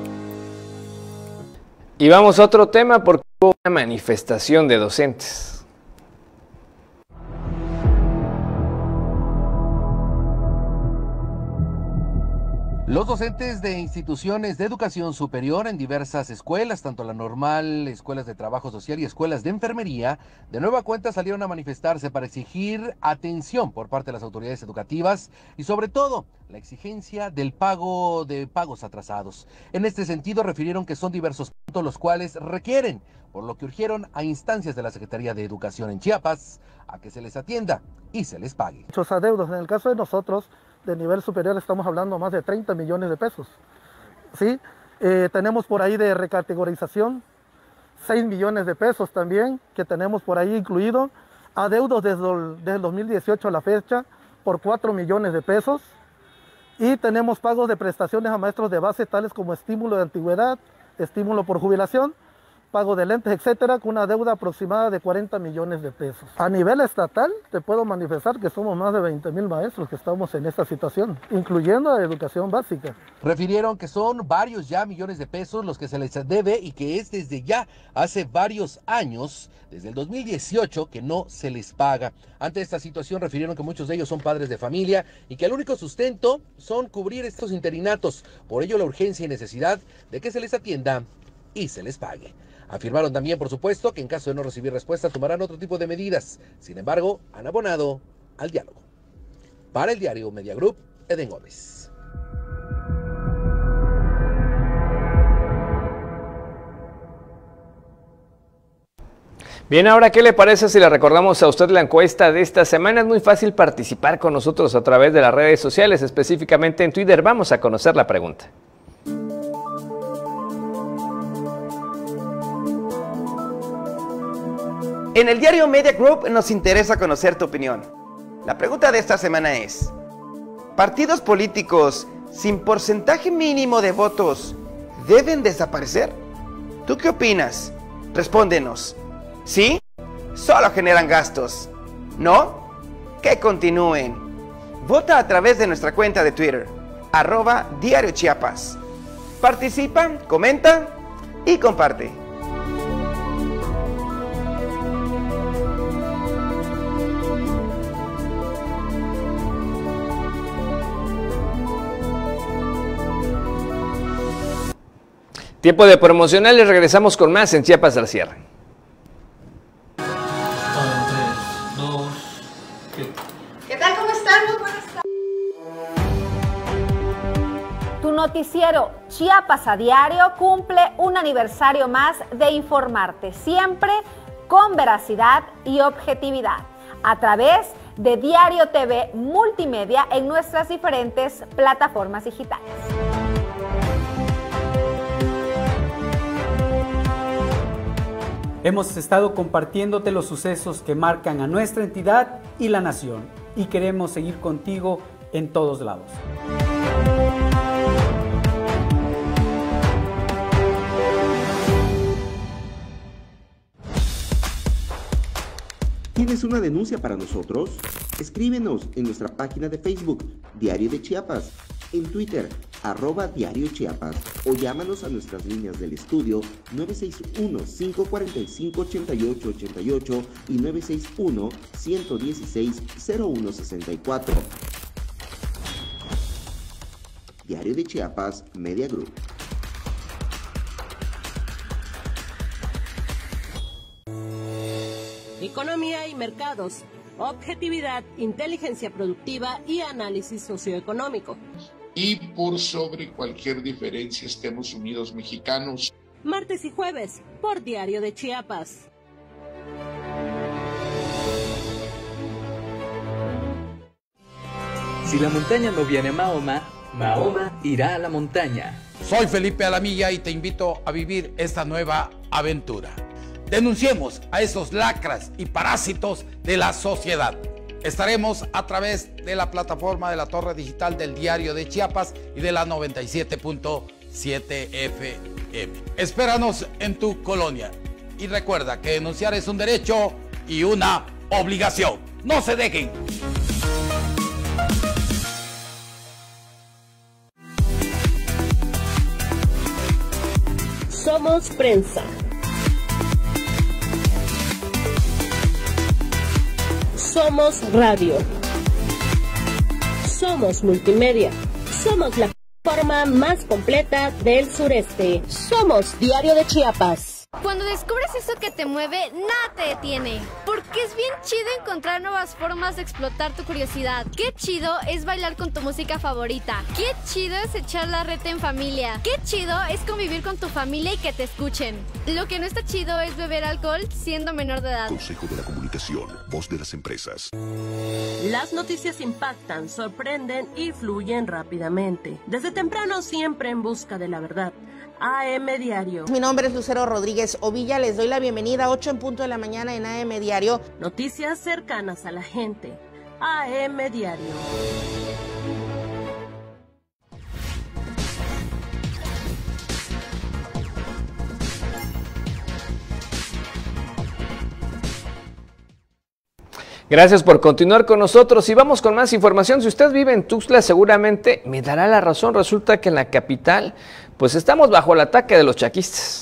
Y vamos a otro tema porque hubo una manifestación de docentes.
Los docentes de instituciones de educación superior en diversas escuelas, tanto la normal, escuelas de trabajo social y escuelas de enfermería, de nueva cuenta salieron a manifestarse para exigir atención por parte de las autoridades educativas y sobre todo la exigencia del pago de pagos atrasados. En este sentido refirieron que son diversos puntos los cuales requieren, por lo que urgieron a instancias de la Secretaría de Educación en Chiapas a que se les atienda y se les pague.
Muchos adeudos, en el caso de nosotros, de nivel superior estamos hablando más de 30 millones de pesos. ¿Sí? Tenemos por ahí de recategorización 6 millones de pesos también, que tenemos por ahí incluido, adeudos desde el 2018 a la fecha por 4 millones de pesos, y tenemos pagos de prestaciones a maestros de base tales como estímulo de antigüedad, estímulo por jubilación, pago de lentes, etcétera, con una deuda aproximada de 40 millones de pesos. A nivel estatal, te puedo manifestar que somos más de 20,000 maestros que estamos en esta situación, incluyendo la educación básica.
Refirieron que son varios ya millones de pesos los que se les debe y que es desde ya hace varios años, desde el 2018, que no se les paga. Ante esta situación refirieron que muchos de ellos son padres de familia y que el único sustento son cubrir estos interinatos. Por ello la urgencia y necesidad de que se les atienda y se les pague. Afirmaron también, por supuesto, que en caso de no recibir respuesta tomarán otro tipo de medidas. Sin embargo, han abonado al diálogo. Para el Diario Media Group, Eden Gómez.
Bien, ahora, ¿qué le parece si le recordamos a usted la encuesta de esta semana? Es muy fácil participar con nosotros a través de las redes sociales, específicamente en Twitter. Vamos a conocer la pregunta.
En el Diario Media Group nos interesa conocer tu opinión. La pregunta de esta semana es: ¿partidos políticos sin porcentaje mínimo de votos deben desaparecer? ¿Tú qué opinas? Respóndenos. ¿Sí? Solo generan gastos. ¿No? Que continúen. Vota a través de nuestra cuenta de Twitter, @Diario Chiapas. Participa, comenta y comparte.
Tiempo de promocionales, regresamos con más en Chiapas al cierre.
¿Qué tal? ¿Cómo están? Muy buenas tardes. Tu noticiero Chiapas a Diario cumple un aniversario más de informarte, siempre con veracidad y objetividad, a través de Diario TV Multimedia en nuestras diferentes plataformas digitales.
Hemos estado compartiéndote los sucesos que marcan a nuestra entidad y la nación, y queremos seguir contigo en todos lados.
¿Tienes una denuncia para nosotros? Escríbenos en nuestra página de Facebook, Diario de Chiapas, en Twitter, @diariochiapas o llámanos a nuestras líneas del estudio 961-545-8888 y 961-116-0164. Diario de Chiapas Media Group.
Economía y mercados, objetividad, inteligencia productiva y análisis socioeconómico.
Y por sobre cualquier diferencia estemos unidos mexicanos.
Martes y jueves por Diario de Chiapas.
Si la montaña no viene a Mahoma, Mahoma irá a la montaña.
Soy Felipe Alamilla y te invito a vivir esta nueva aventura. Denunciemos a esos lacras y parásitos de la sociedad. Estaremos a través de la plataforma de la Torre Digital del Diario de Chiapas y de la 97.7 FM. Espéranos en tu colonia. Y recuerda que denunciar es un derecho y una obligación. ¡No se dejen!
Somos prensa. Somos radio. Somos multimedia. Somos la plataforma más completa del sureste. Somos Diario de Chiapas.
Cuando descubres eso que te mueve, nada te detiene. Porque es bien chido encontrar nuevas formas de explotar tu curiosidad. Qué chido es bailar con tu música favorita. Qué chido es echar la reta en familia. Qué chido es convivir con tu familia y que te escuchen. Lo que no está chido es beber alcohol siendo menor de edad.
Consejo de la Comunicación, voz de las empresas.
Las noticias impactan, sorprenden y fluyen rápidamente. Desde temprano siempre en busca de la verdad. AM Diario.
Mi nombre es Lucero Rodríguez Ovilla, les doy la bienvenida a 8 en punto de la mañana en AM Diario.
Noticias cercanas a la gente. AM Diario.
Gracias por continuar con nosotros y vamos con más información. Si usted vive en Tuxtla, seguramente me dará la razón. Resulta que en la capital, pues estamos bajo el ataque de los chaquistas.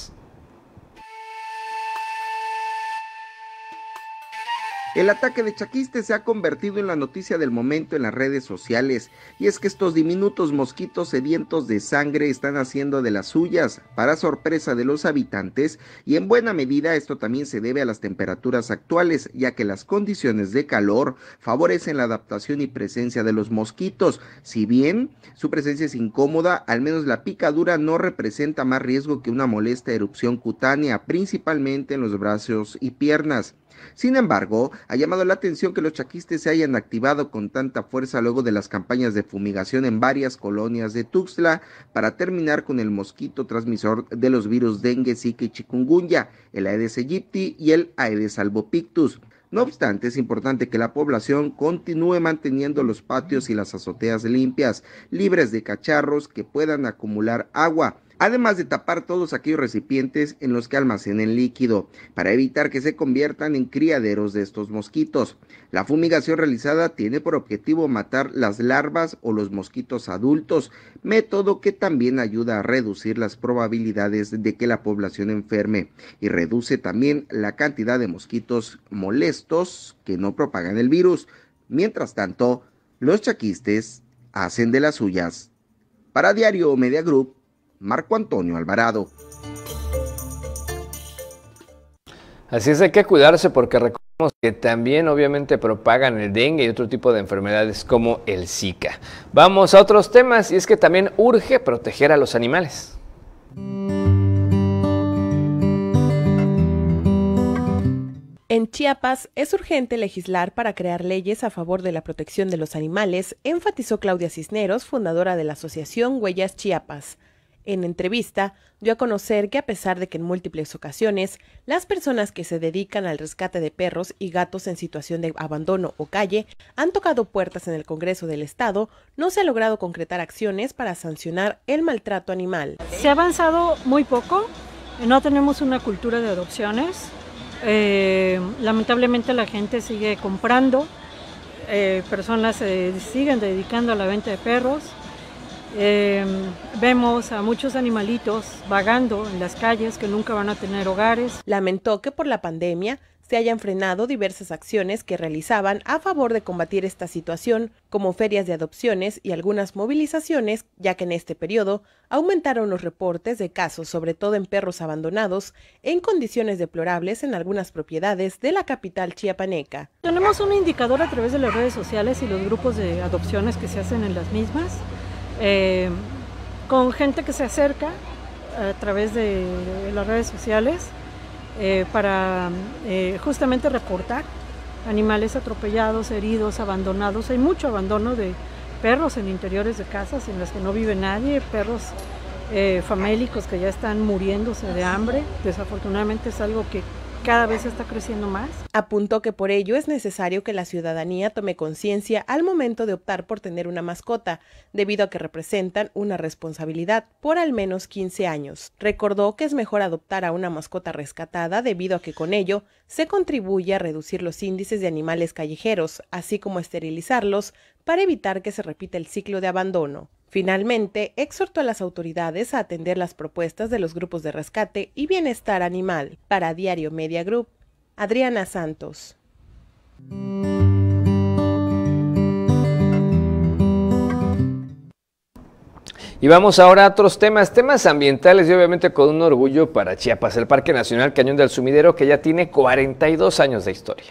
El ataque de chaquistes se ha convertido en la noticia del momento en las redes sociales, y es que estos diminutos mosquitos sedientos de sangre están haciendo de las suyas, para sorpresa de los habitantes, y en buena medida esto también se debe a las temperaturas actuales, ya que las condiciones de calor favorecen la adaptación y presencia de los mosquitos. Si bien su presencia es incómoda, al menos la picadura no representa más riesgo que una molesta erupción cutánea, principalmente en los brazos y piernas. Sin embargo, ha llamado la atención que los chaquistes se hayan activado con tanta fuerza luego de las campañas de fumigación en varias colonias de Tuxtla para terminar con el mosquito transmisor de los virus dengue, zika y chikungunya, el Aedes aegypti y el Aedes albopictus. No obstante, es importante que la población continúe manteniendo los patios y las azoteas limpias, libres de cacharros que puedan acumular agua, además de tapar todos aquellos recipientes en los que almacenen líquido, para evitar que se conviertan en criaderos de estos mosquitos. La fumigación realizada tiene por objetivo matar las larvas o los mosquitos adultos, método que también ayuda a reducir las probabilidades de que la población enferme, y reduce también la cantidad de mosquitos molestos que no propagan el virus. Mientras tanto, los chaquistes hacen de las suyas. Para Diario Media Group, Marco Antonio Alvarado.
Así es, hay que cuidarse porque recordemos que también obviamente propagan el dengue y otro tipo de enfermedades como el Zika. Vamos a otros temas y es que también urge proteger a los animales.
En Chiapas es urgente legislar para crear leyes a favor de la protección de los animales, enfatizó Claudia Cisneros, fundadora de la asociación Huellas Chiapas. En entrevista, dio a conocer que a pesar de que en múltiples ocasiones las personas que se dedican al rescate de perros y gatos en situación de abandono o calle han tocado puertas en el Congreso del Estado, no se ha logrado concretar acciones para sancionar el maltrato animal.
Se ha avanzado muy poco, no tenemos una cultura de adopciones, lamentablemente la gente sigue comprando, personas se siguen dedicando a la venta de perros. Vemos a muchos animalitos vagando en las calles que nunca van a tener hogares.
Lamentó que por la pandemia se hayan frenado diversas acciones que realizaban a favor de combatir esta situación, como ferias de adopciones y algunas movilizaciones, ya que en este periodo aumentaron los reportes de casos, sobre todo en perros abandonados, en condiciones deplorables en algunas propiedades de la capital chiapaneca.
Tenemos un indicador a través de las redes sociales y los grupos de adopciones que se hacen en las mismas, con gente que se acerca a través de las redes sociales, para justamente reportar animales atropellados, heridos, abandonados. Hay mucho abandono de perros en interiores de casas en las que no vive nadie, perros famélicos que ya están muriéndose de hambre. Desafortunadamente es algo que cada vez está creciendo más.
Apuntó que por ello es necesario que la ciudadanía tome conciencia al momento de optar por tener una mascota, debido a que representan una responsabilidad por al menos 15 años. Recordó que es mejor adoptar a una mascota rescatada debido a que con ello se contribuye a reducir los índices de animales callejeros, así como esterilizarlos para evitar que se repita el ciclo de abandono. Finalmente, exhortó a las autoridades a atender las propuestas de los grupos de rescate y bienestar animal. Para Diario Media Group, Adriana Santos.
Y vamos ahora a otros temas ambientales y obviamente con un orgullo para Chiapas, el Parque Nacional Cañón del Sumidero, que ya tiene 42 años de historia.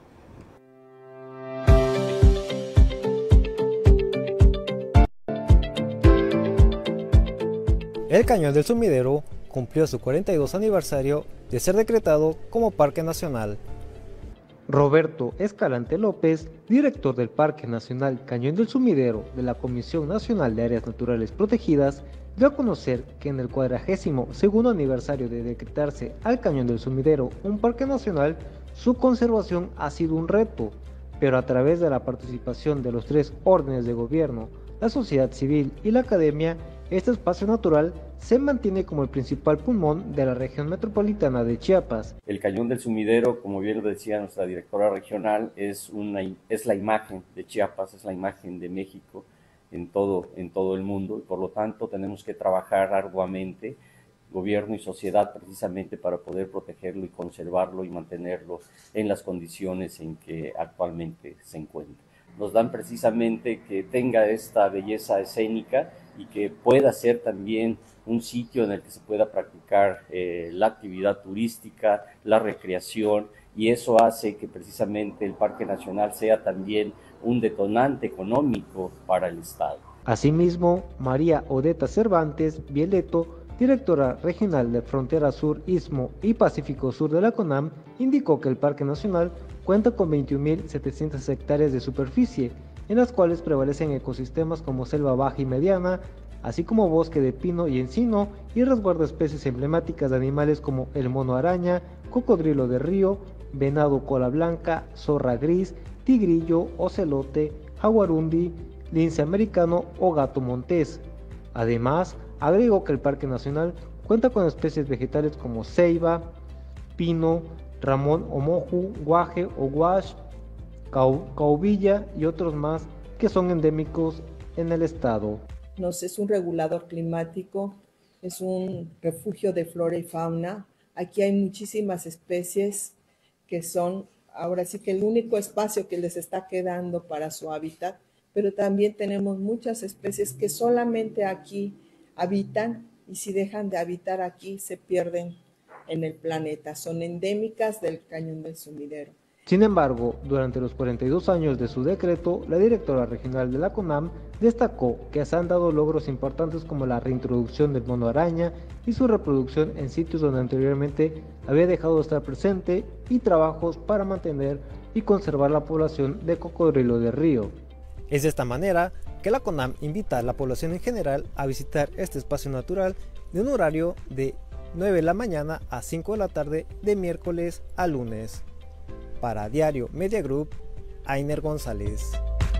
El Cañón del Sumidero cumplió su 42 aniversario de ser decretado como Parque Nacional.
Roberto Escalante López, director del Parque Nacional Cañón del Sumidero de la Comisión Nacional de Áreas Naturales Protegidas, dio a conocer que en el 42º aniversario de decretarse al Cañón del Sumidero un parque nacional, su conservación ha sido un reto, pero a través de la participación de los 3 órdenes de gobierno, la sociedad civil y la academia, este espacio natural se mantiene como el principal pulmón de la región metropolitana de Chiapas.
El Cañón del Sumidero, como bien lo decía nuestra directora regional, es la imagen de Chiapas, es la imagen de México en todo el mundo, y por lo tanto tenemos que trabajar arduamente, gobierno y sociedad, precisamente para poder protegerlo y conservarlo y mantenerlo en las condiciones en que actualmente se encuentra. Nos dan precisamente que tenga esta belleza escénica y que pueda ser también un sitio en el que se pueda practicar la actividad turística, la recreación, y eso hace que precisamente el Parque Nacional sea también un detonante económico para el Estado.
Asimismo, María Odeta Cervantes Vieleto, directora regional de Frontera Sur, Istmo y Pacífico Sur de la CONAM, indicó que el Parque Nacional cuenta con 21.700 hectáreas de superficie, en las cuales prevalecen ecosistemas como selva baja y mediana, así como bosque de pino y encino, y resguarda especies emblemáticas de animales como el mono araña, cocodrilo de río, venado cola blanca, zorra gris, tigrillo, ocelote, jaguarundi, lince americano o gato montés. Además, agregó que el Parque Nacional cuenta con especies vegetales como ceiba, pino, ramón o moju, guaje o guash, caubilla y otros más que son endémicos en el estado.
Es un regulador climático, es un refugio de flora y fauna. Aquí hay muchísimas especies que son ahora sí que el único espacio que les está quedando para su hábitat, pero también tenemos muchas especies que solamente aquí habitan, y si dejan de habitar aquí se pierden en el planeta. Son endémicas del Cañón del Sumidero.
Sin embargo, durante los 42 años de su decreto, la directora regional de la CONAM destacó que se han dado logros importantes como la reintroducción del mono araña y su reproducción en sitios donde anteriormente había dejado de estar presente, y trabajos para mantener y conservar la población de cocodrilo de río.
Es de esta manera que la CONAM invita a la población en general a visitar este espacio natural de un horario de 9 de la mañana a 5 de la tarde de miércoles a lunes. Para Diario Media Group, Ainer González.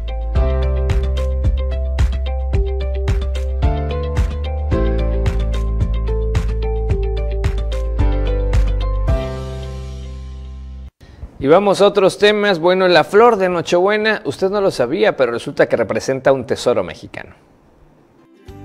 Y vamos a otros temas. Bueno, la flor de Nochebuena, usted no lo sabía, pero resulta que representa un tesoro mexicano.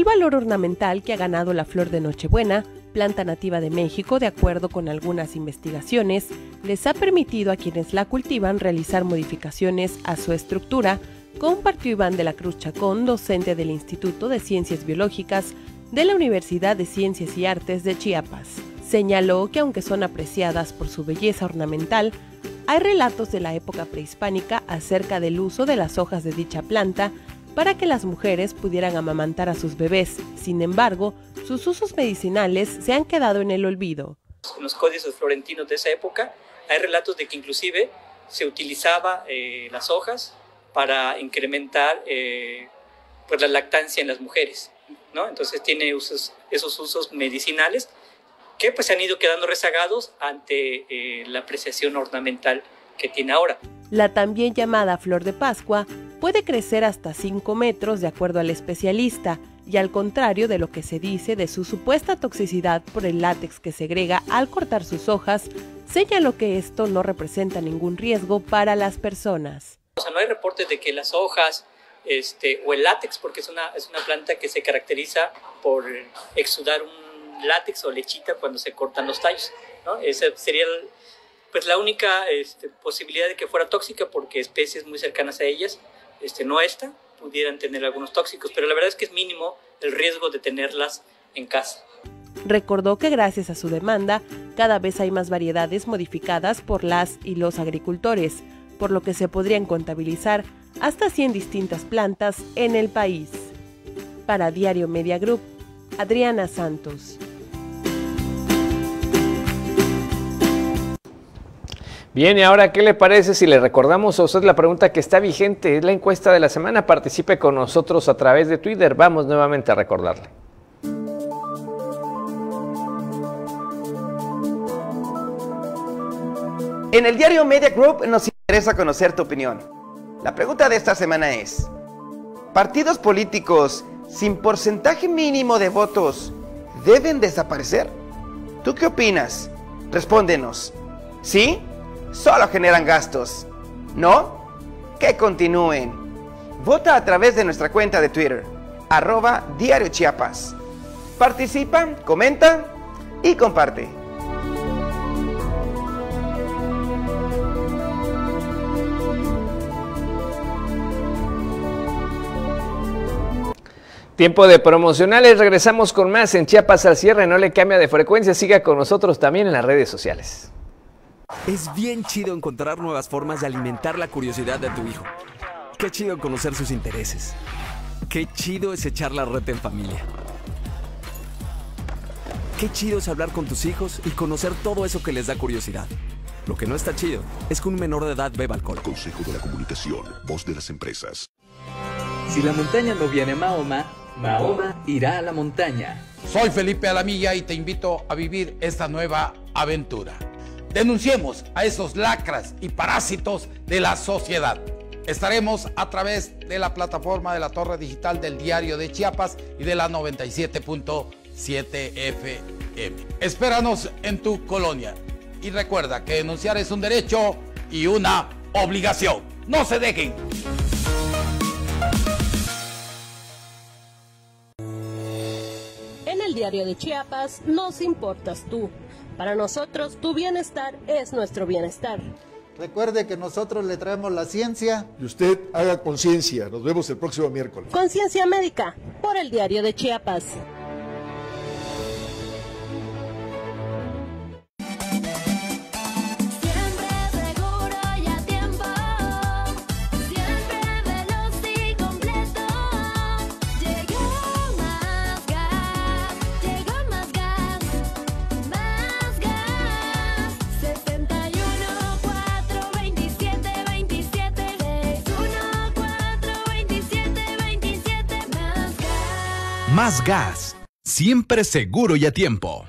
El valor ornamental que ha ganado la flor de Nochebuena, planta nativa de México, de acuerdo con algunas investigaciones, les ha permitido a quienes la cultivan realizar modificaciones a su estructura, compartió Iván de la Cruz Chacón, docente del Instituto de Ciencias Biológicas de la Universidad de Ciencias y Artes de Chiapas. Señaló que aunque son apreciadas por su belleza ornamental, hay relatos de la época prehispánica acerca del uso de las hojas de dicha planta para que las mujeres pudieran amamantar a sus bebés. Sin embargo, sus usos medicinales se han quedado en el olvido.
En los códices florentinos de esa época hay relatos de que inclusive se utilizaba las hojas para incrementar pues la lactancia en las mujeres, ¿no? Entonces tiene esos usos medicinales que pues se han ido quedando rezagados ante la apreciación ornamental que tiene ahora.
La también llamada flor de Pascua puede crecer hasta 5 metros de acuerdo al especialista, y al contrario de lo que se dice de su supuesta toxicidad por el látex que segrega al cortar sus hojas, señaló que esto no representa ningún riesgo para las personas.
O sea, no hay reportes de que las hojas o el látex, porque es una planta que se caracteriza por exudar un látex o lechita cuando se cortan los tallos, ¿no? Esa sería pues la única posibilidad de que fuera tóxica, porque especies muy cercanas a ellas, pudieran tener algunos tóxicos, pero la verdad es que es mínimo el riesgo de tenerlas en casa.
Recordó que gracias a su demanda, cada vez hay más variedades modificadas por las y los agricultores, por lo que se podrían contabilizar hasta 100 distintas plantas en el país. Para Diario Media Group, Adriana Santos.
Bien, y ahora, ¿qué le parece si le recordamos a usted la pregunta que está vigente? Es la encuesta de la semana. Participe con nosotros a través de Twitter. Vamos nuevamente a recordarle.
En el Diario Media Group nos interesa conocer tu opinión. La pregunta de esta semana es: ¿partidos políticos sin porcentaje mínimo de votos deben desaparecer? ¿Tú qué opinas? Respóndenos. ¿Sí? Solo generan gastos. ¿No? Que continúen. Vota a través de nuestra cuenta de Twitter, @Diario Chiapas. Participa, comenta y comparte.
Tiempo de promocionales, regresamos con más en Chiapas al cierre. No le cambia de frecuencia, siga con nosotros también en las redes sociales.
Es bien chido encontrar nuevas formas de alimentar la curiosidad de tu hijo. Qué chido conocer sus intereses. Qué chido es echar la reta en familia. Qué chido es hablar con tus hijos y conocer todo eso que les da curiosidad. Lo que no está chido es que un menor de edad beba alcohol.
Consejo de la Comunicación, voz de las empresas.
Si la montaña no viene a Mahoma, Mahoma irá a la montaña.
Soy Felipe Alamilla y te invito a vivir esta nueva aventura. Denunciemos a esos lacras y parásitos de la sociedad. Estaremos a través de la plataforma de la Torre Digital del Diario de Chiapas y de la 97.7 FM. Espéranos en tu colonia. Y recuerda que denunciar es un derecho y una obligación. ¡No se dejen!
En el Diario de Chiapas nos importas tú. Para nosotros, tu bienestar es nuestro bienestar.
Recuerde que nosotros le traemos la ciencia.
Y usted haga conciencia. Nos vemos el próximo miércoles.
Conciencia médica, por el Diario de Chiapas.
Más gas, siempre seguro y a tiempo.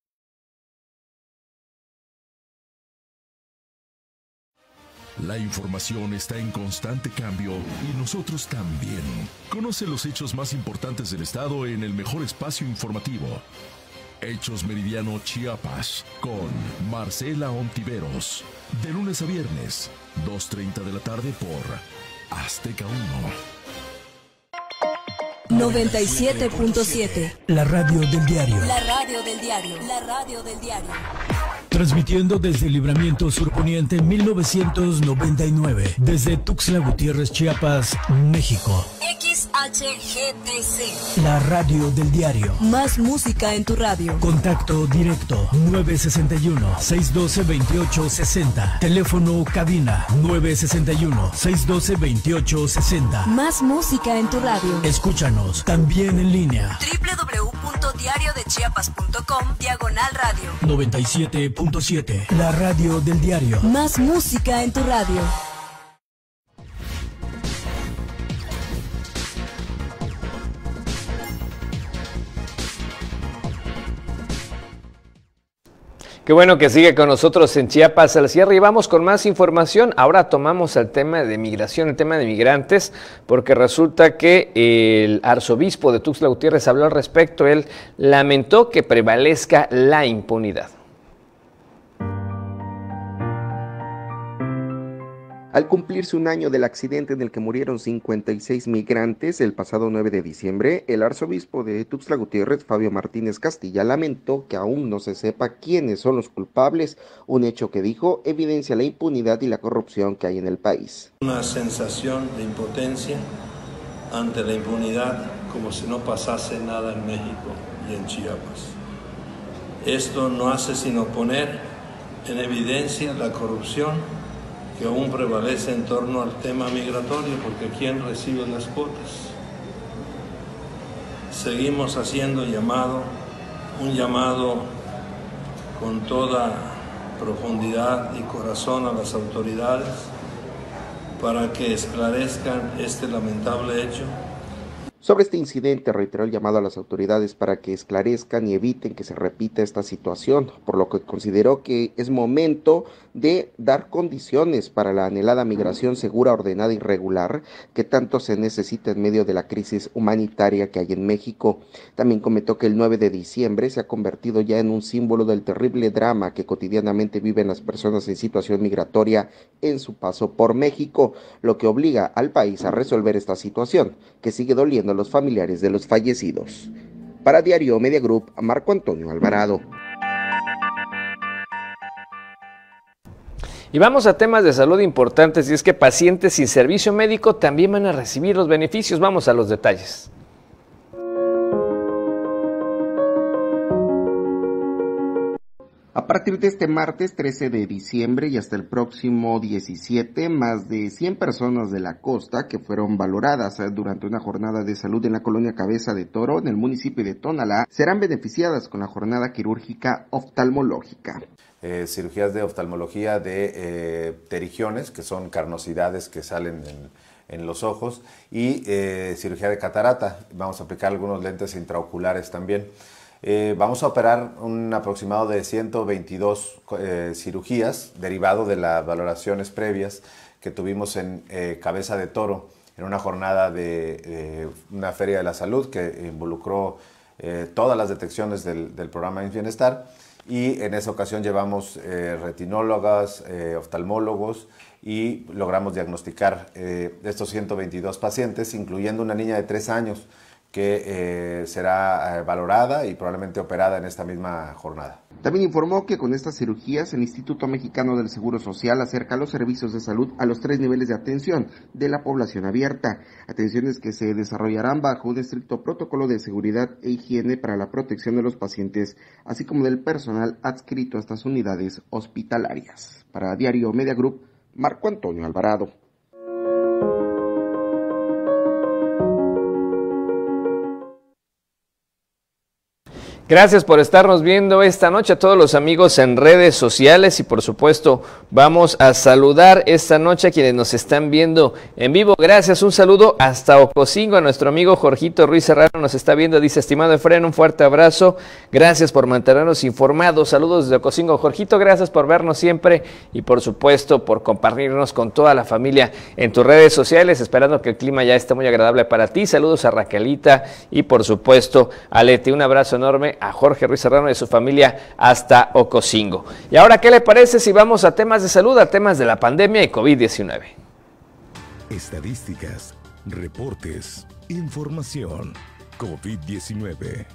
La información está en constante cambio y nosotros también. Conoce los hechos más importantes del estado en el mejor espacio informativo. Hechos Meridiano Chiapas con Marcela Ontiveros. De lunes a viernes, 2:30 de la tarde por Azteca 1.
97.7.
La radio del diario.
La radio del diario. La radio del diario.
Transmitiendo desde Libramiento Surponiente 1999, desde Tuxtla Gutiérrez, Chiapas, México.
XHGTC.
La radio del diario.
Más música en tu radio.
Contacto directo 961-612-2860. Teléfono cabina 961-612-2860.
Más música en tu radio.
Escúchanos también en línea.
www.diariodechiapas.com/radio.
97.7. La radio del diario.
Más música en tu radio.
Qué bueno que sigue con nosotros en Chiapas al cierre y vamos con más información. Ahora tomamos el tema de migración, el tema de migrantes, porque resulta que el arzobispo de Tuxtla Gutiérrez habló al respecto. Él lamentó que prevalezca la impunidad.
Al cumplirse un año del accidente en el que murieron 56 migrantes el pasado 9 de diciembre, el arzobispo de Tuxtla Gutiérrez, Fabio Martínez Castilla, lamentó que aún no se sepa quiénes son los culpables, un hecho que dijo evidencia la impunidad y la corrupción que hay en el país.
Una sensación de impotencia ante la impunidad, como si no pasase nada en México y en Chiapas. Esto no hace sino poner en evidencia la corrupción que aún prevalece en torno al tema migratorio, porque ¿quién recibe las cuotas? Seguimos haciendo un llamado con toda profundidad y corazón a las autoridades para que esclarezcan este lamentable hecho.
Sobre este incidente reiteró el llamado a las autoridades para que esclarezcan y eviten que se repita esta situación, por lo que consideró que es momento de dar condiciones para la anhelada migración segura, ordenada y regular que tanto se necesita en medio de la crisis humanitaria que hay en México. También comentó que el 9 de diciembre se ha convertido ya en un símbolo del terrible drama que cotidianamente viven las personas en situación migratoria en su paso por México, lo que obliga al país a resolver esta situación que sigue doliendo a los familiares de los fallecidos. Para Diario Media Group, Marco Antonio Alvarado.
Y vamos a temas de salud importantes, y es que pacientes sin servicio médico también van a recibir los beneficios. Vamos a los detalles.
A partir de este martes 13 de diciembre y hasta el próximo 17, más de 100 personas de la costa que fueron valoradas durante una jornada de salud en la colonia Cabeza de Toro, en el municipio de Tonalá, serán beneficiadas con la jornada quirúrgica oftalmológica.
Cirugías de oftalmología de pterigiones, que son carnosidades que salen en los ojos, y cirugía de catarata. Vamos a aplicar algunos lentes intraoculares también. Vamos a operar un aproximado de 122 cirugías, derivado de las valoraciones previas que tuvimos en Cabeza de Toro, en una jornada de una feria de la salud que involucró todas las detecciones del programa de Bienestar, y en esa ocasión llevamos retinólogas, oftalmólogos, y logramos diagnosticar estos 122 pacientes, incluyendo una niña de 3 años, que será valorada y probablemente operada en esta misma jornada.
También informó que con estas cirugías el Instituto Mexicano del Seguro Social acerca los servicios de salud a los 3 niveles de atención de la población abierta, atenciones que se desarrollarán bajo un estricto protocolo de seguridad e higiene para la protección de los pacientes, así como del personal adscrito a estas unidades hospitalarias. Para Diario Media Group, Marco Antonio Alvarado.
Gracias por estarnos viendo esta noche a todos los amigos en redes sociales, y por supuesto vamos a saludar esta noche a quienes nos están viendo en vivo. Gracias, un saludo hasta Ocosingo a nuestro amigo Jorgito Ruiz Serrano, nos está viendo, dice: estimado Efraín, un fuerte abrazo, gracias por mantenernos informados, saludos desde Ocosingo. Jorgito, gracias por vernos siempre y por supuesto por compartirnos con toda la familia en tus redes sociales, esperando que el clima ya esté muy agradable para ti. Saludos a Raquelita y por supuesto a Leti, un abrazo enorme a Jorge Ruiz Serrano y a su familia hasta Ocosingo. Y ahora, ¿qué le parece si vamos a temas de salud, a temas de la pandemia y COVID-19?
Estadísticas, reportes,
Información. COVID-19.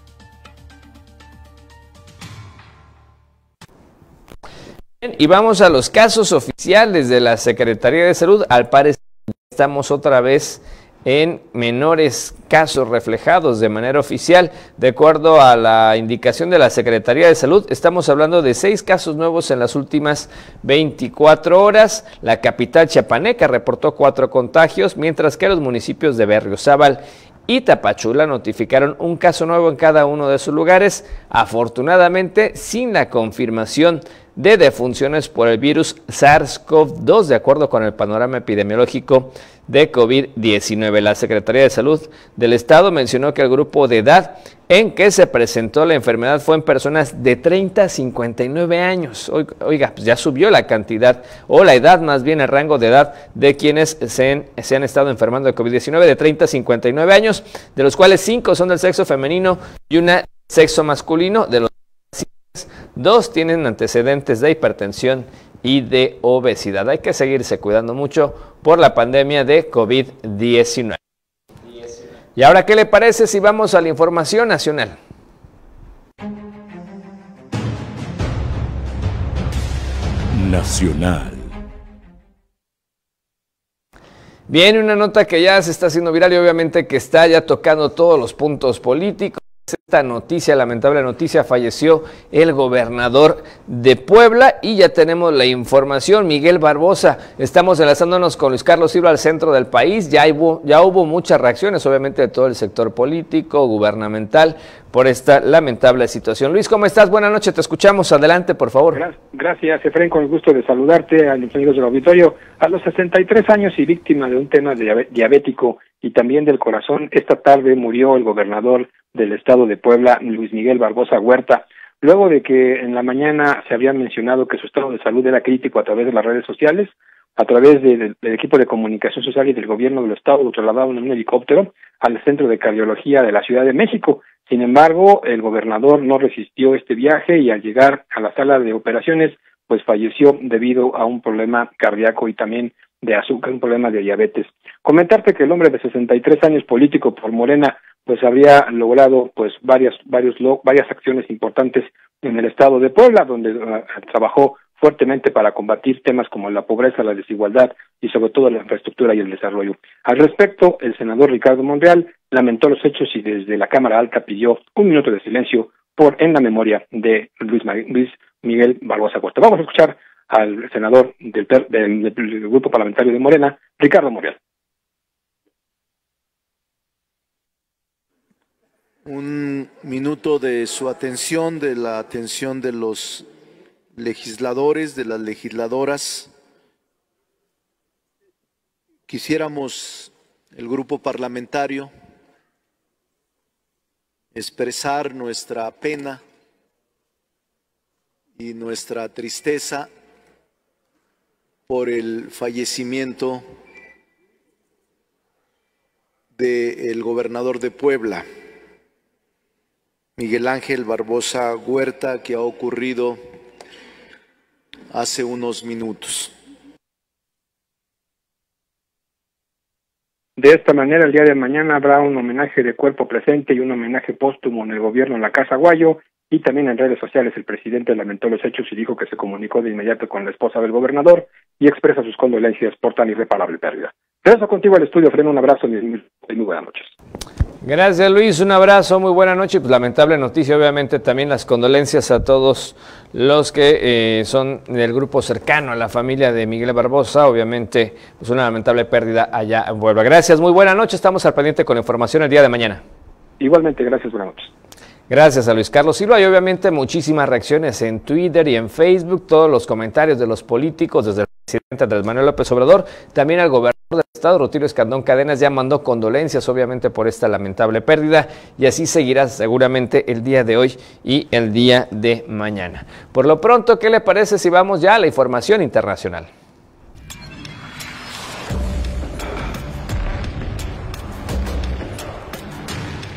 Y vamos a los casos oficiales de la Secretaría de Salud. Al parecer estamos otra vez en menores casos reflejados de manera oficial. De acuerdo a la indicación de la Secretaría de Salud, estamos hablando de 6 casos nuevos en las últimas 24 horas. La capital chiapaneca reportó 4 contagios, mientras que los municipios de Berriozábal y Tapachula notificaron un caso nuevo en cada uno de sus lugares, afortunadamente sin la confirmación de defunciones por el virus SARS-CoV-2, de acuerdo con el panorama epidemiológico de COVID-19. La Secretaría de Salud del Estado mencionó que el grupo de edad en que se presentó la enfermedad fue en personas de 30 a 59 años. Oiga, pues ya subió la cantidad, o la edad más bien, el rango de edad de quienes se han estado enfermando de COVID-19, de 30 a 59 años, de los cuales 5 son del sexo femenino y una del sexo masculino. De los 2 tienen antecedentes de hipertensión y de obesidad. Hay que seguirse cuidando mucho por la pandemia de COVID-19. Y ahora, ¿qué le parece si vamos a la información nacional?
Nacional.
Bien, una nota que ya se está haciendo viral y obviamente que está ya tocando todos los puntos políticos. Esta noticia, lamentable noticia, falleció el gobernador de Puebla y ya tenemos la información. Miguel Barbosa, estamos enlazándonos con Luis Carlos Silva al centro del país. Ya hubo muchas reacciones, obviamente, de todo el sector político, gubernamental, por esta lamentable situación. Luis, ¿cómo estás? Buenas noches, te escuchamos. Adelante, por favor.
Gracias, Efraín, con el gusto de saludarte a los amigos del auditorio. A los 63 años y víctima de un tema diabético y también del corazón, esta tarde murió el gobernador del estado de Puebla, Luis Miguel Barbosa Huerta, luego de que en la mañana se había mencionado que su estado de salud era crítico a través de las redes sociales. A través del equipo de comunicación social y del gobierno del estado lo trasladaron en un helicóptero al Centro de Cardiología de la Ciudad de México. Sin embargo, el gobernador no resistió este viaje y al llegar a la sala de operaciones, pues falleció debido a un problema cardíaco y también de azúcar, un problema de diabetes. Comentarte que el hombre de 63 años, político por Morena, pues habría logrado pues varias acciones importantes en el estado de Puebla, donde trabajó fuertemente para combatir temas como la pobreza, la desigualdad y sobre todo la infraestructura y el desarrollo. Al respecto, el senador Ricardo Monreal lamentó los hechos y desde la Cámara Alta pidió 1 minuto de silencio en la memoria de Luis Miguel Barbosa Huerta. Vamos a escuchar al senador del grupo parlamentario de Morena, Ricardo Monreal.
1 minuto de su atención, de la atención de los legisladores, de las legisladoras. Quisiéramos, el grupo parlamentario, expresar nuestra pena y nuestra tristeza por el fallecimiento del gobernador de Puebla, Miguel Ángel Barbosa Huerta, que ha ocurrido hace unos minutos.
De esta manera, el día de mañana habrá un homenaje de cuerpo presente y un homenaje póstumo en el gobierno en la Casa Guayo, y también en redes sociales el presidente lamentó los hechos y dijo que se comunicó de inmediato con la esposa del gobernador y expresa sus condolencias por tan irreparable pérdida. Regreso contigo al estudio, Fren, un abrazo y muy buenas noches.
Gracias, Luis, un abrazo, muy buena noche. Pues lamentable noticia, obviamente también las condolencias a todos los que son del grupo cercano a la familia de Miguel Barbosa, obviamente pues una lamentable pérdida allá en Puebla. Gracias, muy buena noche, estamos al pendiente con la información el día de mañana.
Igualmente, gracias, buenas noches.
Gracias a Luis Carlos Silva y obviamente muchísimas reacciones en Twitter y en Facebook, todos los comentarios de los políticos, desde el presidente Andrés Manuel López Obrador, también al gobernador del estado, Rutilio Escandón Cadenas, ya mandó condolencias obviamente por esta lamentable pérdida y así seguirá seguramente el día de hoy y el día de mañana. Por lo pronto, ¿qué le parece si vamos ya a la información internacional?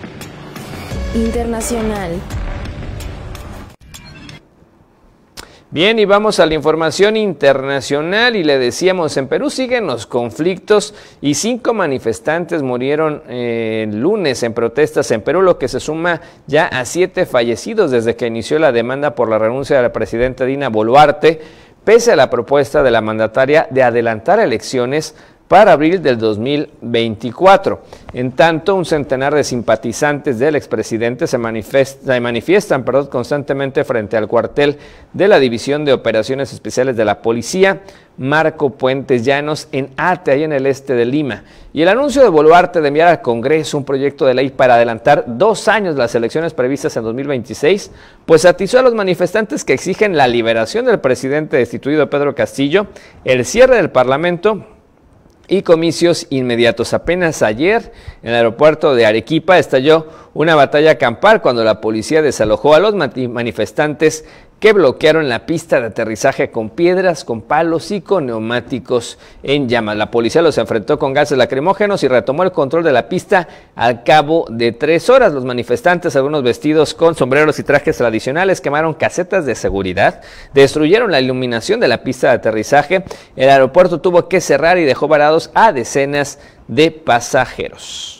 Internacional.
Bien, y vamos a la información internacional y le decíamos, en Perú siguen los conflictos y 5 manifestantes murieron el lunes en protestas en Perú, lo que se suma ya a 7 fallecidos desde que inició la demanda por la renuncia de la presidenta Dina Boluarte, pese a la propuesta de la mandataria de adelantar elecciones para abril del 2024. En tanto, un centenar de simpatizantes del expresidente se manifiestan constantemente frente al cuartel de la División de Operaciones Especiales de la Policía, Marco Puentes Llanos, en Ate, ahí en el este de Lima. Y el anuncio de Boluarte de enviar al Congreso un proyecto de ley para adelantar 2 años las elecciones previstas en 2026, pues atizó a los manifestantes que exigen la liberación del presidente destituido Pedro Castillo, el cierre del Parlamento y comicios inmediatos. Apenas ayer, en el aeropuerto de Arequipa, estalló una batalla campal cuando la policía desalojó a los manifestantes que bloquearon la pista de aterrizaje con piedras, con palos y con neumáticos en llamas. La policía los enfrentó con gases lacrimógenos y retomó el control de la pista al cabo de 3 horas. Los manifestantes, algunos vestidos con sombreros y trajes tradicionales, quemaron casetas de seguridad, destruyeron la iluminación de la pista de aterrizaje. El aeropuerto tuvo que cerrar y dejó varados a decenas de pasajeros.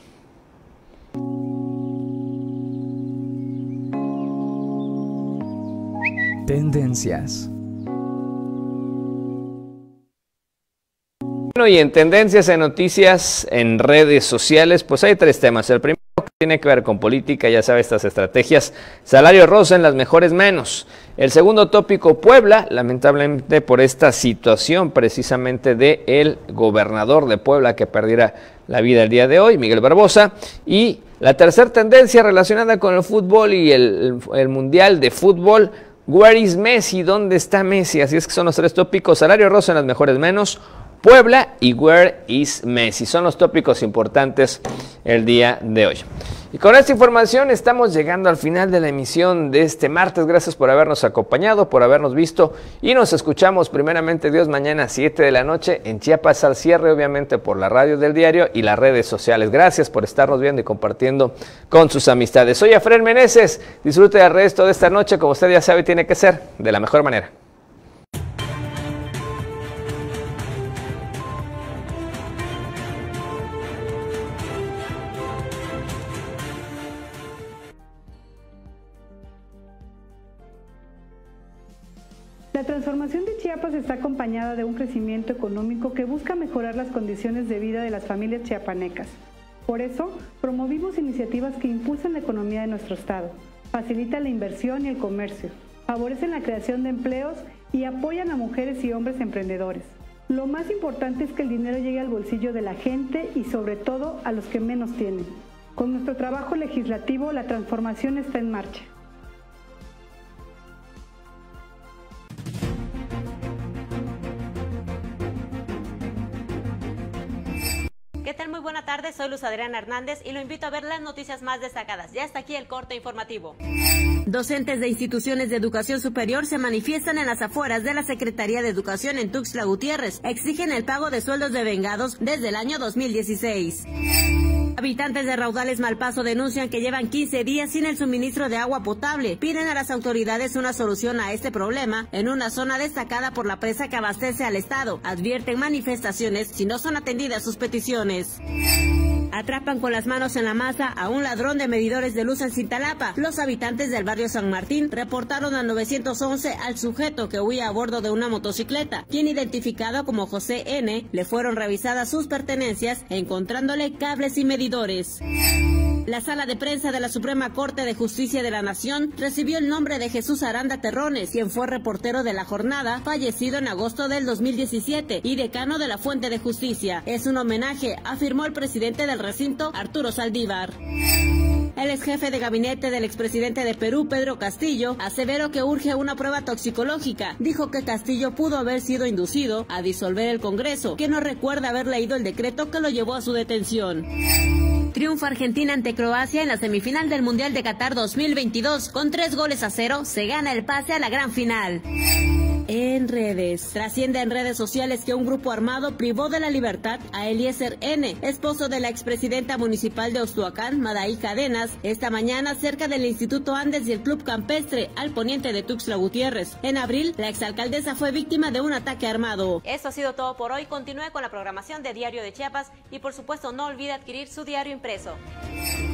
Tendencias.
Bueno, y en tendencias, en noticias, en redes sociales, pues hay 3 temas. El primero tiene que ver con política, ya sabe, estas estrategias. Salario rosa en las mejores menos. El segundo tópico, Puebla, lamentablemente por esta situación precisamente de el gobernador de Puebla que perdiera la vida el día de hoy, Miguel Barbosa. Y la tercera tendencia relacionada con el fútbol y el Mundial de Fútbol. Where is Messi? ¿Dónde está Messi? Así es que son los 3 tópicos. Salario rosa en las mejores menos, Puebla y Where is Messi. Son los tópicos importantes el día de hoy. Y con esta información estamos llegando al final de la emisión de este martes. Gracias por habernos acompañado, por habernos visto y nos escuchamos primeramente Dios mañana a 7 de la noche en Chiapas al cierre, obviamente por la radio del diario y las redes sociales. Gracias por estarnos viendo y compartiendo con sus amistades. Soy Efraín Meneses. Disfrute del resto de esta noche, como usted ya sabe, tiene que ser de la mejor manera.
La transformación de Chiapas está acompañada de un crecimiento económico que busca mejorar las condiciones de vida de las familias chiapanecas. Por eso, promovimos iniciativas que impulsan la economía de nuestro estado, facilitan la inversión y el comercio, favorecen la creación de empleos y apoyan a mujeres y hombres emprendedores. Lo más importante es que el dinero llegue al bolsillo de la gente y sobre todo a los que menos tienen. Con nuestro trabajo legislativo, la transformación está en marcha.
¿Qué tal? Muy buena tarde, soy Luz Adriana Hernández y lo invito a ver las noticias más destacadas. Ya está aquí el corte informativo.
Docentes de instituciones de educación superior se manifiestan en las afueras de la Secretaría de Educación en Tuxtla Gutiérrez. Exigen el pago de sueldos de vengados desde el año 2016. Habitantes de Raudales Malpaso denuncian que llevan 15 días sin el suministro de agua potable. Piden a las autoridades una solución a este problema en una zona destacada por la presa que abastece al estado. Advierten manifestaciones si no son atendidas sus peticiones. Atrapan con las manos en la masa a un ladrón de medidores de luz en Cintalapa. Los habitantes del barrio San Martín reportaron al 911 al sujeto que huía a bordo de una motocicleta, quien, identificado como José N., le fueron revisadas sus pertenencias, encontrándole cables y medidores. La sala de prensa de la Suprema Corte de Justicia de la Nación recibió el nombre de Jesús Aranda Terrones, quien fue reportero de La Jornada, fallecido en agosto del 2017 y decano de la Fuente de Justicia. Es un homenaje, afirmó el presidente del recinto, Arturo Saldívar. El ex jefe de gabinete del expresidente de Perú, Pedro Castillo, aseveró que urge una prueba toxicológica. Dijo que Castillo pudo haber sido inducido a disolver el Congreso, que no recuerda haber leído el decreto que lo llevó a su detención. Triunfa Argentina ante Croacia en la semifinal del Mundial de Qatar 2022. Con 3-0, se gana el pase a la gran final. En redes. Trasciende en redes sociales que un grupo armado privó de la libertad a Eliezer N., esposo de la expresidenta municipal de Ostoacán, Madaí Cadenas, esta mañana cerca del Instituto Andes y el Club Campestre, al poniente de Tuxtla Gutiérrez. En abril, la exalcaldesa fue víctima de un ataque armado.
Esto ha sido todo por hoy. Continúe con la programación de Diario de Chiapas y por supuesto no olvide adquirir su diario impreso.